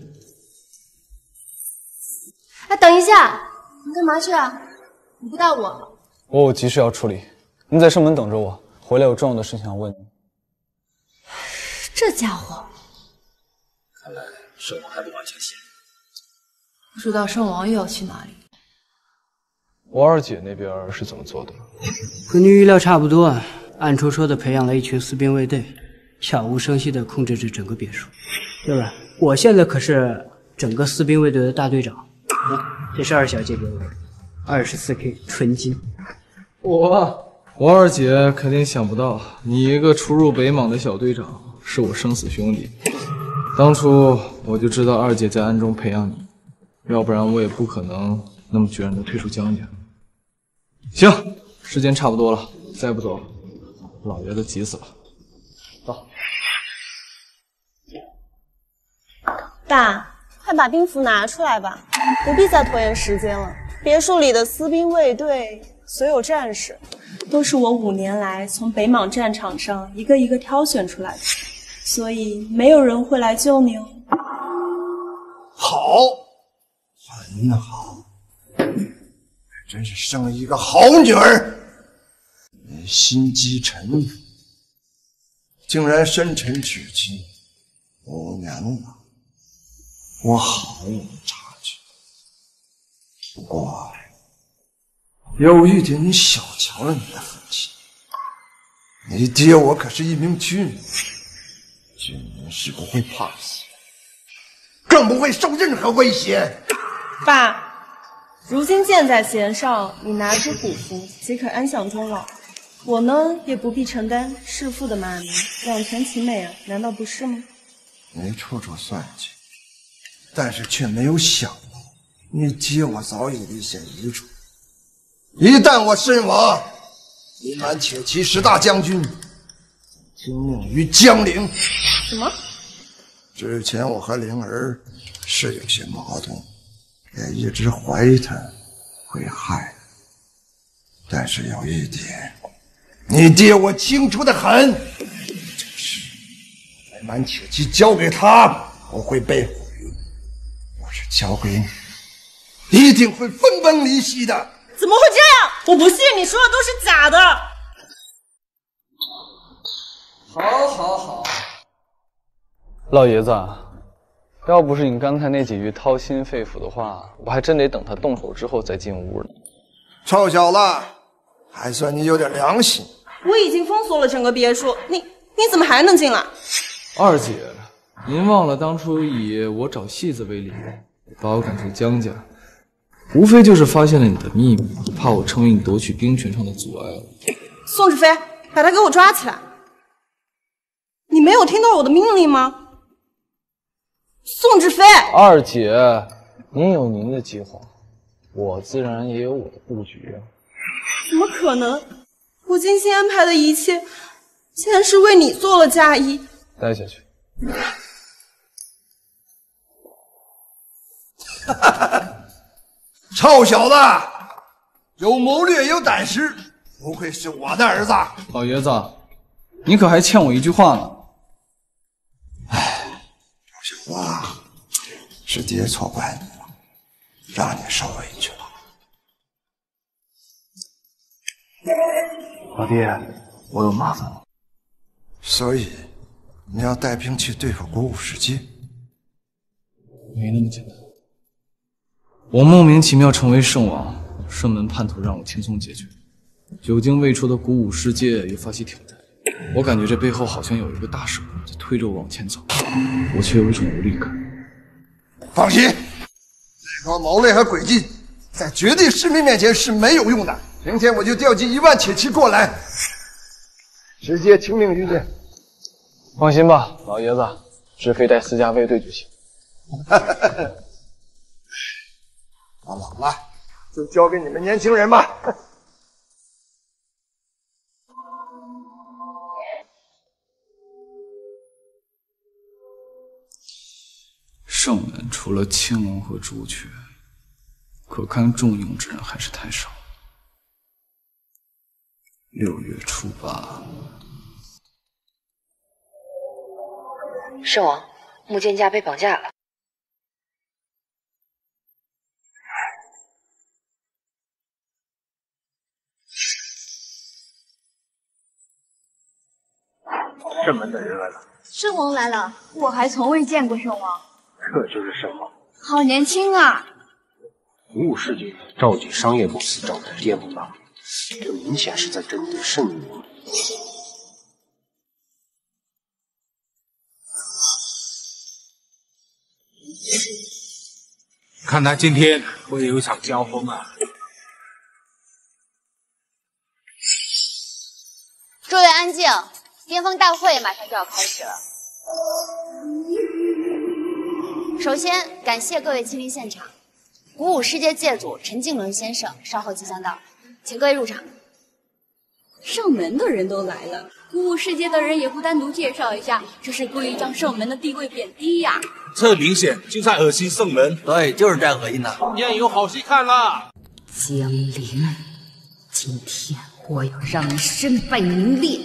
哎，等一下，你干嘛去啊？你不带我？ 我有急事要处理，你在圣门等着我，回来有重要的事情要问你。 这家伙， 看来圣王还不完全信任。 不知道圣王又要去哪里？ 我二姐那边是怎么做的？ 和你预料差不多， 暗戳戳的培养了一群私兵卫队，悄无声息的控制着整个别墅。对了，我现在可是整个私兵卫队的大队长。这是二小姐给我的，二十四 K 纯金。 我我二姐肯定想不到，你一个初入北莽的小队长，是我生死兄弟。当初我就知道二姐在暗中培养你，要不然我也不可能那么决然的退出江家。行，时间差不多了，再不走，老爷子急死了。走。 爸，快把兵符拿出来吧，不必再拖延时间了。别墅里的私兵卫队，所有战士，都是我五年来从北莽战场上一个一个挑选出来的，所以没有人会来救你哦。 好，很好，真是生了一个好女儿。心机城府，竟然深沉娶妻，五年了，我好有察觉。不过有一点你小瞧了你的父亲，你爹我可是一名军人，军人是不会怕死，更不会受任何威胁。 爸，如今箭在弦上，你拿支虎符即可安享终老。我呢，也不必承担弑父的骂名，两全其美啊，难道不是吗？ 你处处算计，但是却没有想到，你爹我早已立下遗嘱，一旦我身亡，李满铁骑十大将军听命于江陵。 什么？ 之前我和灵儿是有些矛盾，也一直怀疑他会害他，但是有一点，你爹我清楚的很，就是白满铁骑交给他不会被毁，要是交给你，一定会分崩离析的。 怎么会这样？我不信你说的都是假的。 好，好，好。 老爷子，要不是你刚才那几句掏心肺腑的话，我还真得等他动手之后再进屋呢。 臭小子，还算你有点良心。 我已经封锁了整个别墅，你你怎么还能进来？ 二姐，您忘了当初以我找戏子为理由把我赶出江家，无非就是发现了你的秘密，怕我成为你夺取兵权上的阻碍了。 宋志飞，把他给我抓起来！你没有听到我的命令吗？宋志飞， 二姐，您有您的计划，我自然也有我的布局啊。 怎么可能？我精心安排的一切，竟然是为你做了嫁衣。 待下去。 臭小子，有谋略有胆识，不愧是我的儿子。 老爷子，你可还欠我一句话呢。 哎，臭小子，是爹错怪你了，让你受委屈了。 老爹，我有麻烦了。 所以你要带兵去对付古武世界？ 没那么简单。我莫名其妙成为圣王，圣门叛徒让我轻松解决，久经未出的古武世界又发起挑战，我感觉这背后好像有一个大手在推着我往前走，我却有一种无力感。 放心，这套谋略和诡计在绝地市民面前是没有用的。明天我就调集一万铁骑过来，直接听命于你。 放心吧，老爷子，志飞带私家卫队就行。 我老了，就交给你们年轻人吧。 圣门除了青龙和朱雀，可看重用之人还是太少。六月初八， 圣王，穆蒹葭被绑架了。 圣门的人来了。 圣王来了，我还从未见过圣王。 这就是圣王， 好年轻啊！ 古武世界召集商业公司招来颠覆吧，这明显是在针对圣女。 看来今天会有一场交锋啊！ 诸位安静，巅峰大会马上就要开始了。首先，感谢各位亲临现场。鼓舞世界界主陈静伦先生稍后即将到，请各位入场。 上门的人都来了，鼓舞世界的人也不单独介绍一下，这是故意将圣门的地位贬低呀！ 这明显就在恶心圣门。 对，就是在恶心他。 今天有好戏看了。 江林，今天我要让你身败名裂。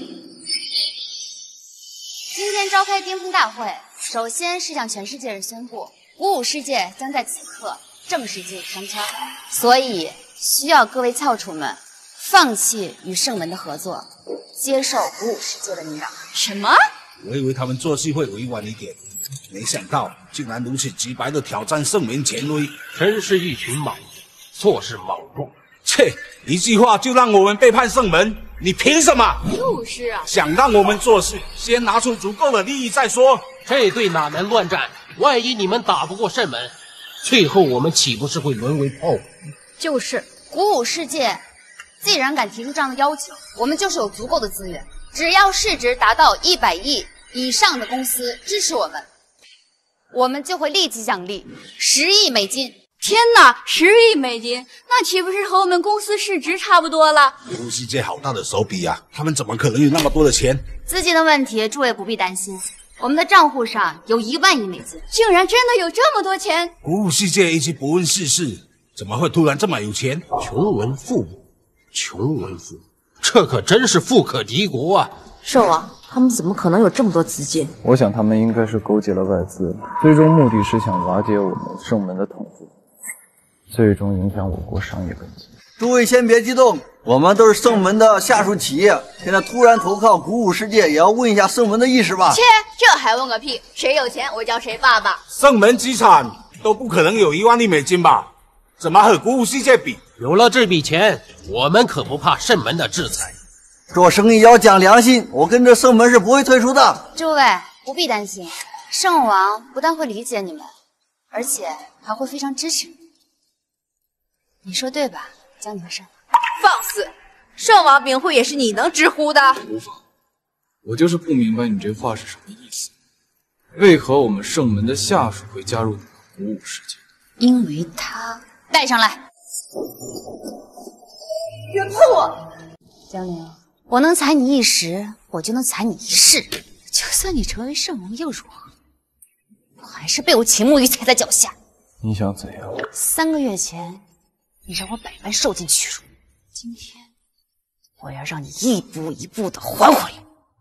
今天召开巅峰大会，首先是向全世界人宣布，鼓舞世界将在此刻正式进入双枪，所以需要各位翘楚们放弃与圣门的合作，接受鼓舞世界的领导。 什么？ 我以为他们做戏会委婉一点，没想到竟然如此直白的挑战圣门权威， 真是一群莽子，做事莽撞。 切，一句话就让我们背叛圣门，你凭什么？ 就是啊， 想让我们做事，先拿出足够的利益再说。 这对哪门乱战？万一你们打不过圣门，最后我们岂不是会沦为炮灰？ 就是，鼓舞世界既然敢提出这样的要求，我们就是有足够的资源，只要市值达到一百亿以上的公司支持我们，我们就会立即奖励十亿美金。 天哪，十亿美金，那岂不是和我们公司市值差不多了？ 鼓舞世界好大的手笔啊，他们怎么可能有那么多的钱？ 资金的问题，诸位不必担心，我们的账户上有一万亿美金。 竟然真的有这么多钱！ 鼓舞世界一直不问世事，怎么会突然这么有钱？ 穷文富武，穷文富武，这可真是富可敌国啊！ 圣王，他们怎么可能有这么多资金？ 我想他们应该是勾结了外资，最终目的是想瓦解我们圣门的统治，最终影响我国商业根基。 诸位先别激动，我们都是圣门的下属企业，现在突然投靠鼓舞世界，也要问一下圣门的意识吧。 切，这还问个屁！谁有钱我叫谁爸爸。 圣门资产都不可能有一万亿美金吧？怎么和鼓舞世界比？ 有了这笔钱，我们可不怕圣门的制裁。 做生意要讲良心，我跟着圣门是不会退出的。 诸位不必担心，圣王不但会理解你们，而且还会非常支持你。你说对吧，江宁胜？ 放肆！圣王名讳也是你能直呼的？ 无妨，我就是不明白你这话是什么意思。为何我们圣门的下属会加入你们鼓舞世界？ 因为他带上来。 别碰我！ 江宁，我能踩你一时，我就能踩你一世。就算你成为圣王又如何？我还是被我秦沐雨踩在脚下。 你想怎样？ 三个月前，你让我百般受尽屈辱，今天我要让你一步一步的还回来。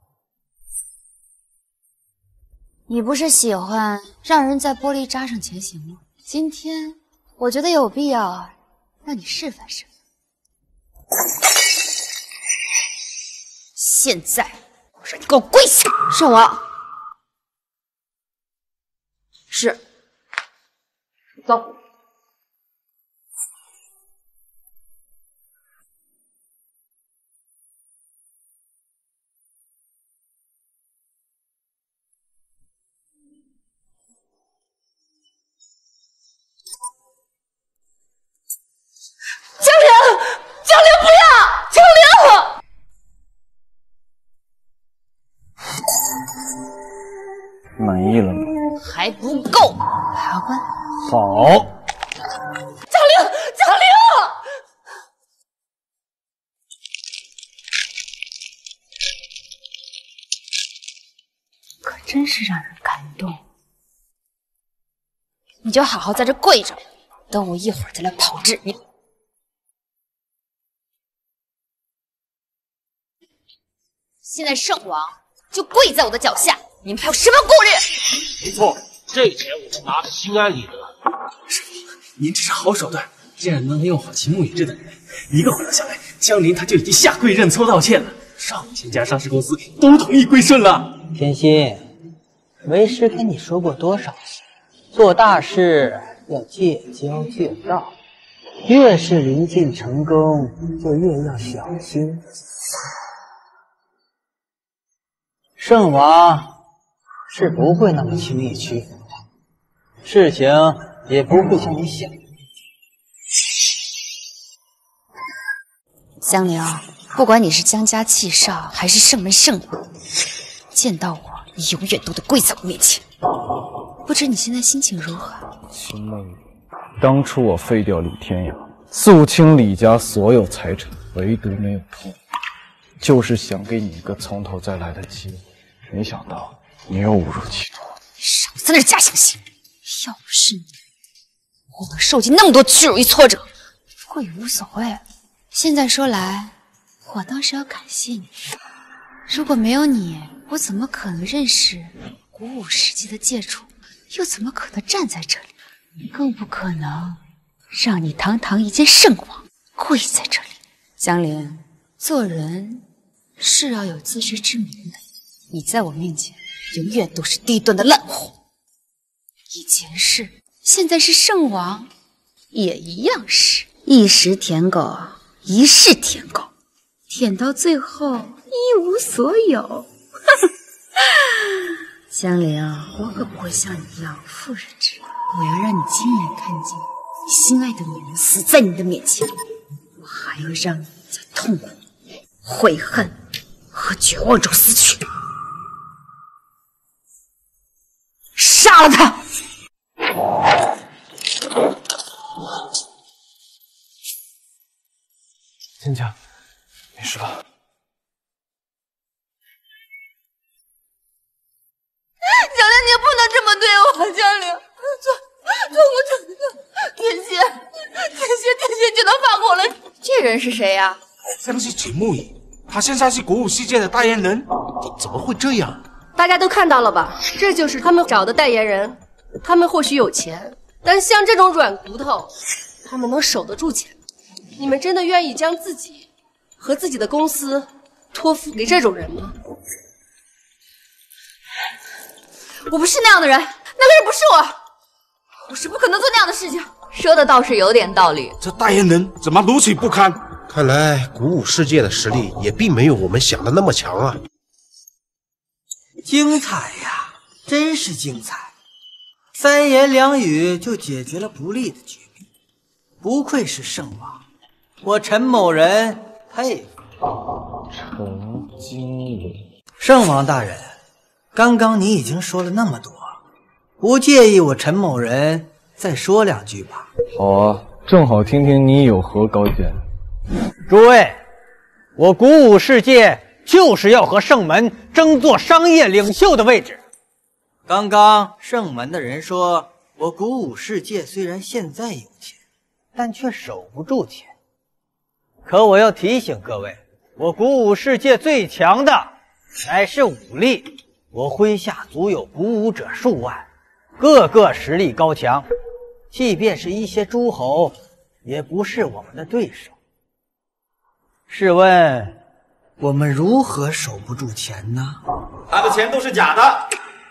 你不是喜欢让人在玻璃渣上前行吗？今天我觉得有必要让你示范示范。现在我让你给我跪下！ 圣王，是，走。 江陵，江陵不要，江陵！ 满意了吗？ 还不够，还要关。 好。 江陵，江陵！ 可真是让人感动。你就好好在这跪着，等我一会儿再来炮制你。现在圣王就跪在我的脚下，你们还有什么顾虑？ 没错，这钱我们拿的心安理得。 您这是好手段，既然能用好秦牧宇这等人，一个回合下来，江林他就已经下跪认错道歉了，上千家上市公司都同意归顺了。 天心，为师跟你说过多少次，做大事要戒骄戒躁，越是临近成功，就越要小心。圣王是不会那么轻易屈服的，事情也不会像你想的。 江陵，不管你是江家气少还是圣门圣王，见到我，你永远都得跪在我面前。不知你现在心情如何？ 秦梦雨，当初我废掉李天阳，肃清李家所有财产，唯独没有痛，就是想给你一个从头再来的机会。没想到你又误入歧途。 少在那假惺惺！要不是你，我能受尽那么多屈辱与挫折。不过也无所谓。现在说来，我倒是要感谢你。如果没有你，我怎么可能认识古武世界的界主？又怎么可能站在这里？更不可能让你堂堂一介圣王跪在这里。江陵，做人是要有自知之明的。你在我面前永远都是低端的烂货。以前是，现在是圣王，也一样是。一时舔狗，一世舔狗，舔到最后一无所有。江陵，我可不会像你一样妇人之仁，我要让你亲眼看见你心爱的女人死在你的面前，我还要让你在痛苦、悔恨和绝望中死去。杀了他！ 蒹葭，没事吧？ 江陵，你不能这么对我，江陵，错错不成的。天蝎，天蝎，天蝎就能放过了。这人是谁呀？ 好像是秦牧野，他现在是古武世界的代言人，怎么会这样？ 大家都看到了吧？这就是他们找的代言人。他们或许有钱，但像这种软骨头，他们能守得住钱？你们真的愿意将自己和自己的公司托付给这种人吗？ 我不是那样的人，那个人不是我，我是不可能做那样的事情。说的倒是有点道理。 这代言人怎么如此不堪？ 看来古武世界的实力也并没有我们想的那么强啊！ 精彩呀，真是精彩！三言两语就解决了不利的局面，不愧是圣王，我陈某人佩服。 陈经理， 圣王大人，刚刚你已经说了那么多，不介意我陈某人再说两句吧？ 好啊，正好听听你有何高见。 诸位，我古武世界就是要和圣门争做商业领袖的位置。 刚刚圣门的人说，我古武世界虽然现在有钱， 但却守不住钱。可我要提醒各位，我古武世界最强的乃是武力，我麾下足有古武者数万，个个实力高强，即便是一些诸侯，也不是我们的对手。试问， 我们如何守不住钱呢？ 他的钱都是假的。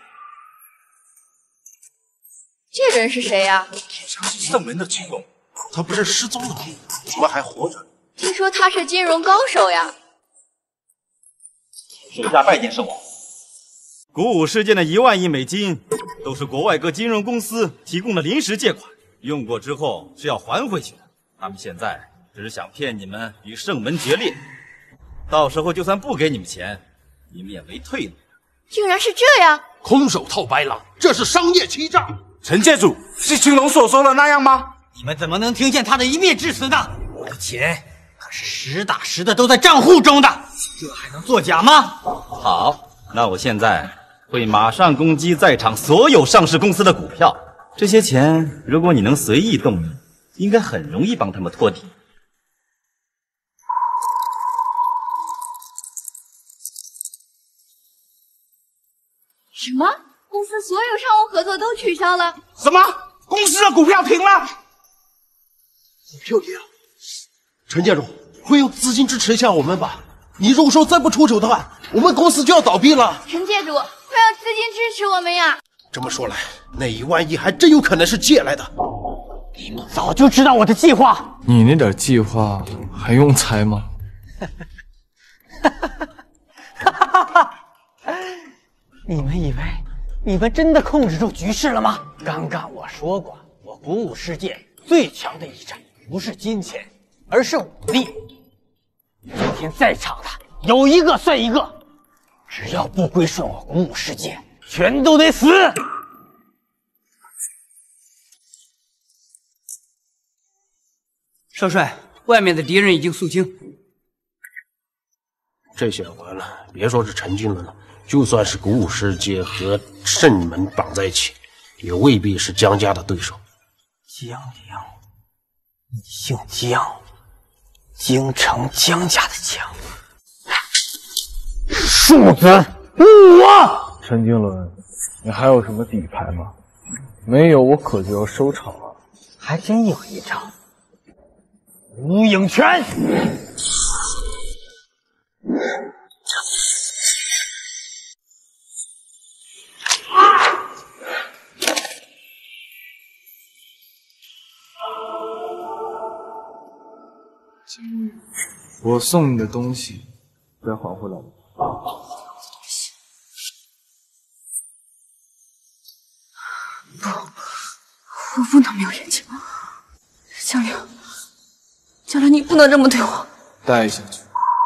这人是谁呀？ 好像是圣门的金融，他不是失踪了，怎么还活着？ 听说他是金融高手呀。 属下拜见圣王。古武世界的一万亿美金，都是国外各金融公司提供的临时借款，用过之后是要还回去的。他们现在只是想骗你们与圣门决裂，到时候就算不给你们钱，你们也没退路。 竟然是这样！ 空手套白狼，这是商业欺诈。陈界主，是青龙所说的那样吗？ 你们怎么能听见他的一面之词呢？我的钱可是实打实的都在账户中的，这还能作假吗？ 好，那我现在会马上攻击在场所有上市公司的股票，这些钱如果你能随意动用，应该很容易帮他们托底。 什么？公司所有商务合作都取消了？ 什么？公司的股票停了？ 股票停了？陈建荣会有资金支持一下我们吧？你如果说再不出手的话，我们公司就要倒闭了。 陈界主，快让资金支持我们呀！ 这么说来，那一万亿还真有可能是借来的。 你们早就知道我的计划。 你那点计划还用猜吗？ 你们以为你们真的控制住局势了吗？刚刚我说过，我古古武世界最强的一战，不是金钱，而是武力。今天在场的有一个算一个，只要不归顺我古武世界，全都得死！ 少帅，外面的敌人已经肃清。 这下完了，别说是陈俊了，就算是古武世界和圣门绑在一起，也未必是江家的对手。 江良，你姓江，京城江家的江，庶子误我！ 陈经纶，你还有什么底牌吗？没有，我可就要收场了。 还真有一招。无影拳， 金玉，我送你的东西该还回来了。 不，我不能没有眼睛。江良。江良，你不能这么对我！ 带下去。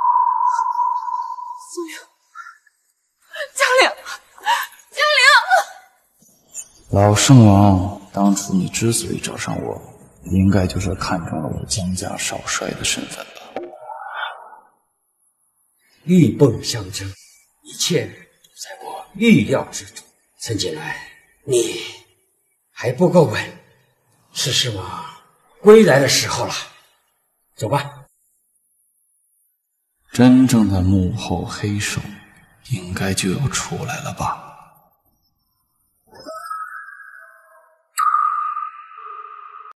宋月，江良，江良，老圣王，当初你之所以找上我，应该就是看中了我江家少帅的身份吧？ 鹬蚌相争，一切在我预料之中。陈锦来，你还不够稳，是狮王归来的时候了。走吧。 真正的幕后黑手应该就要出来了吧？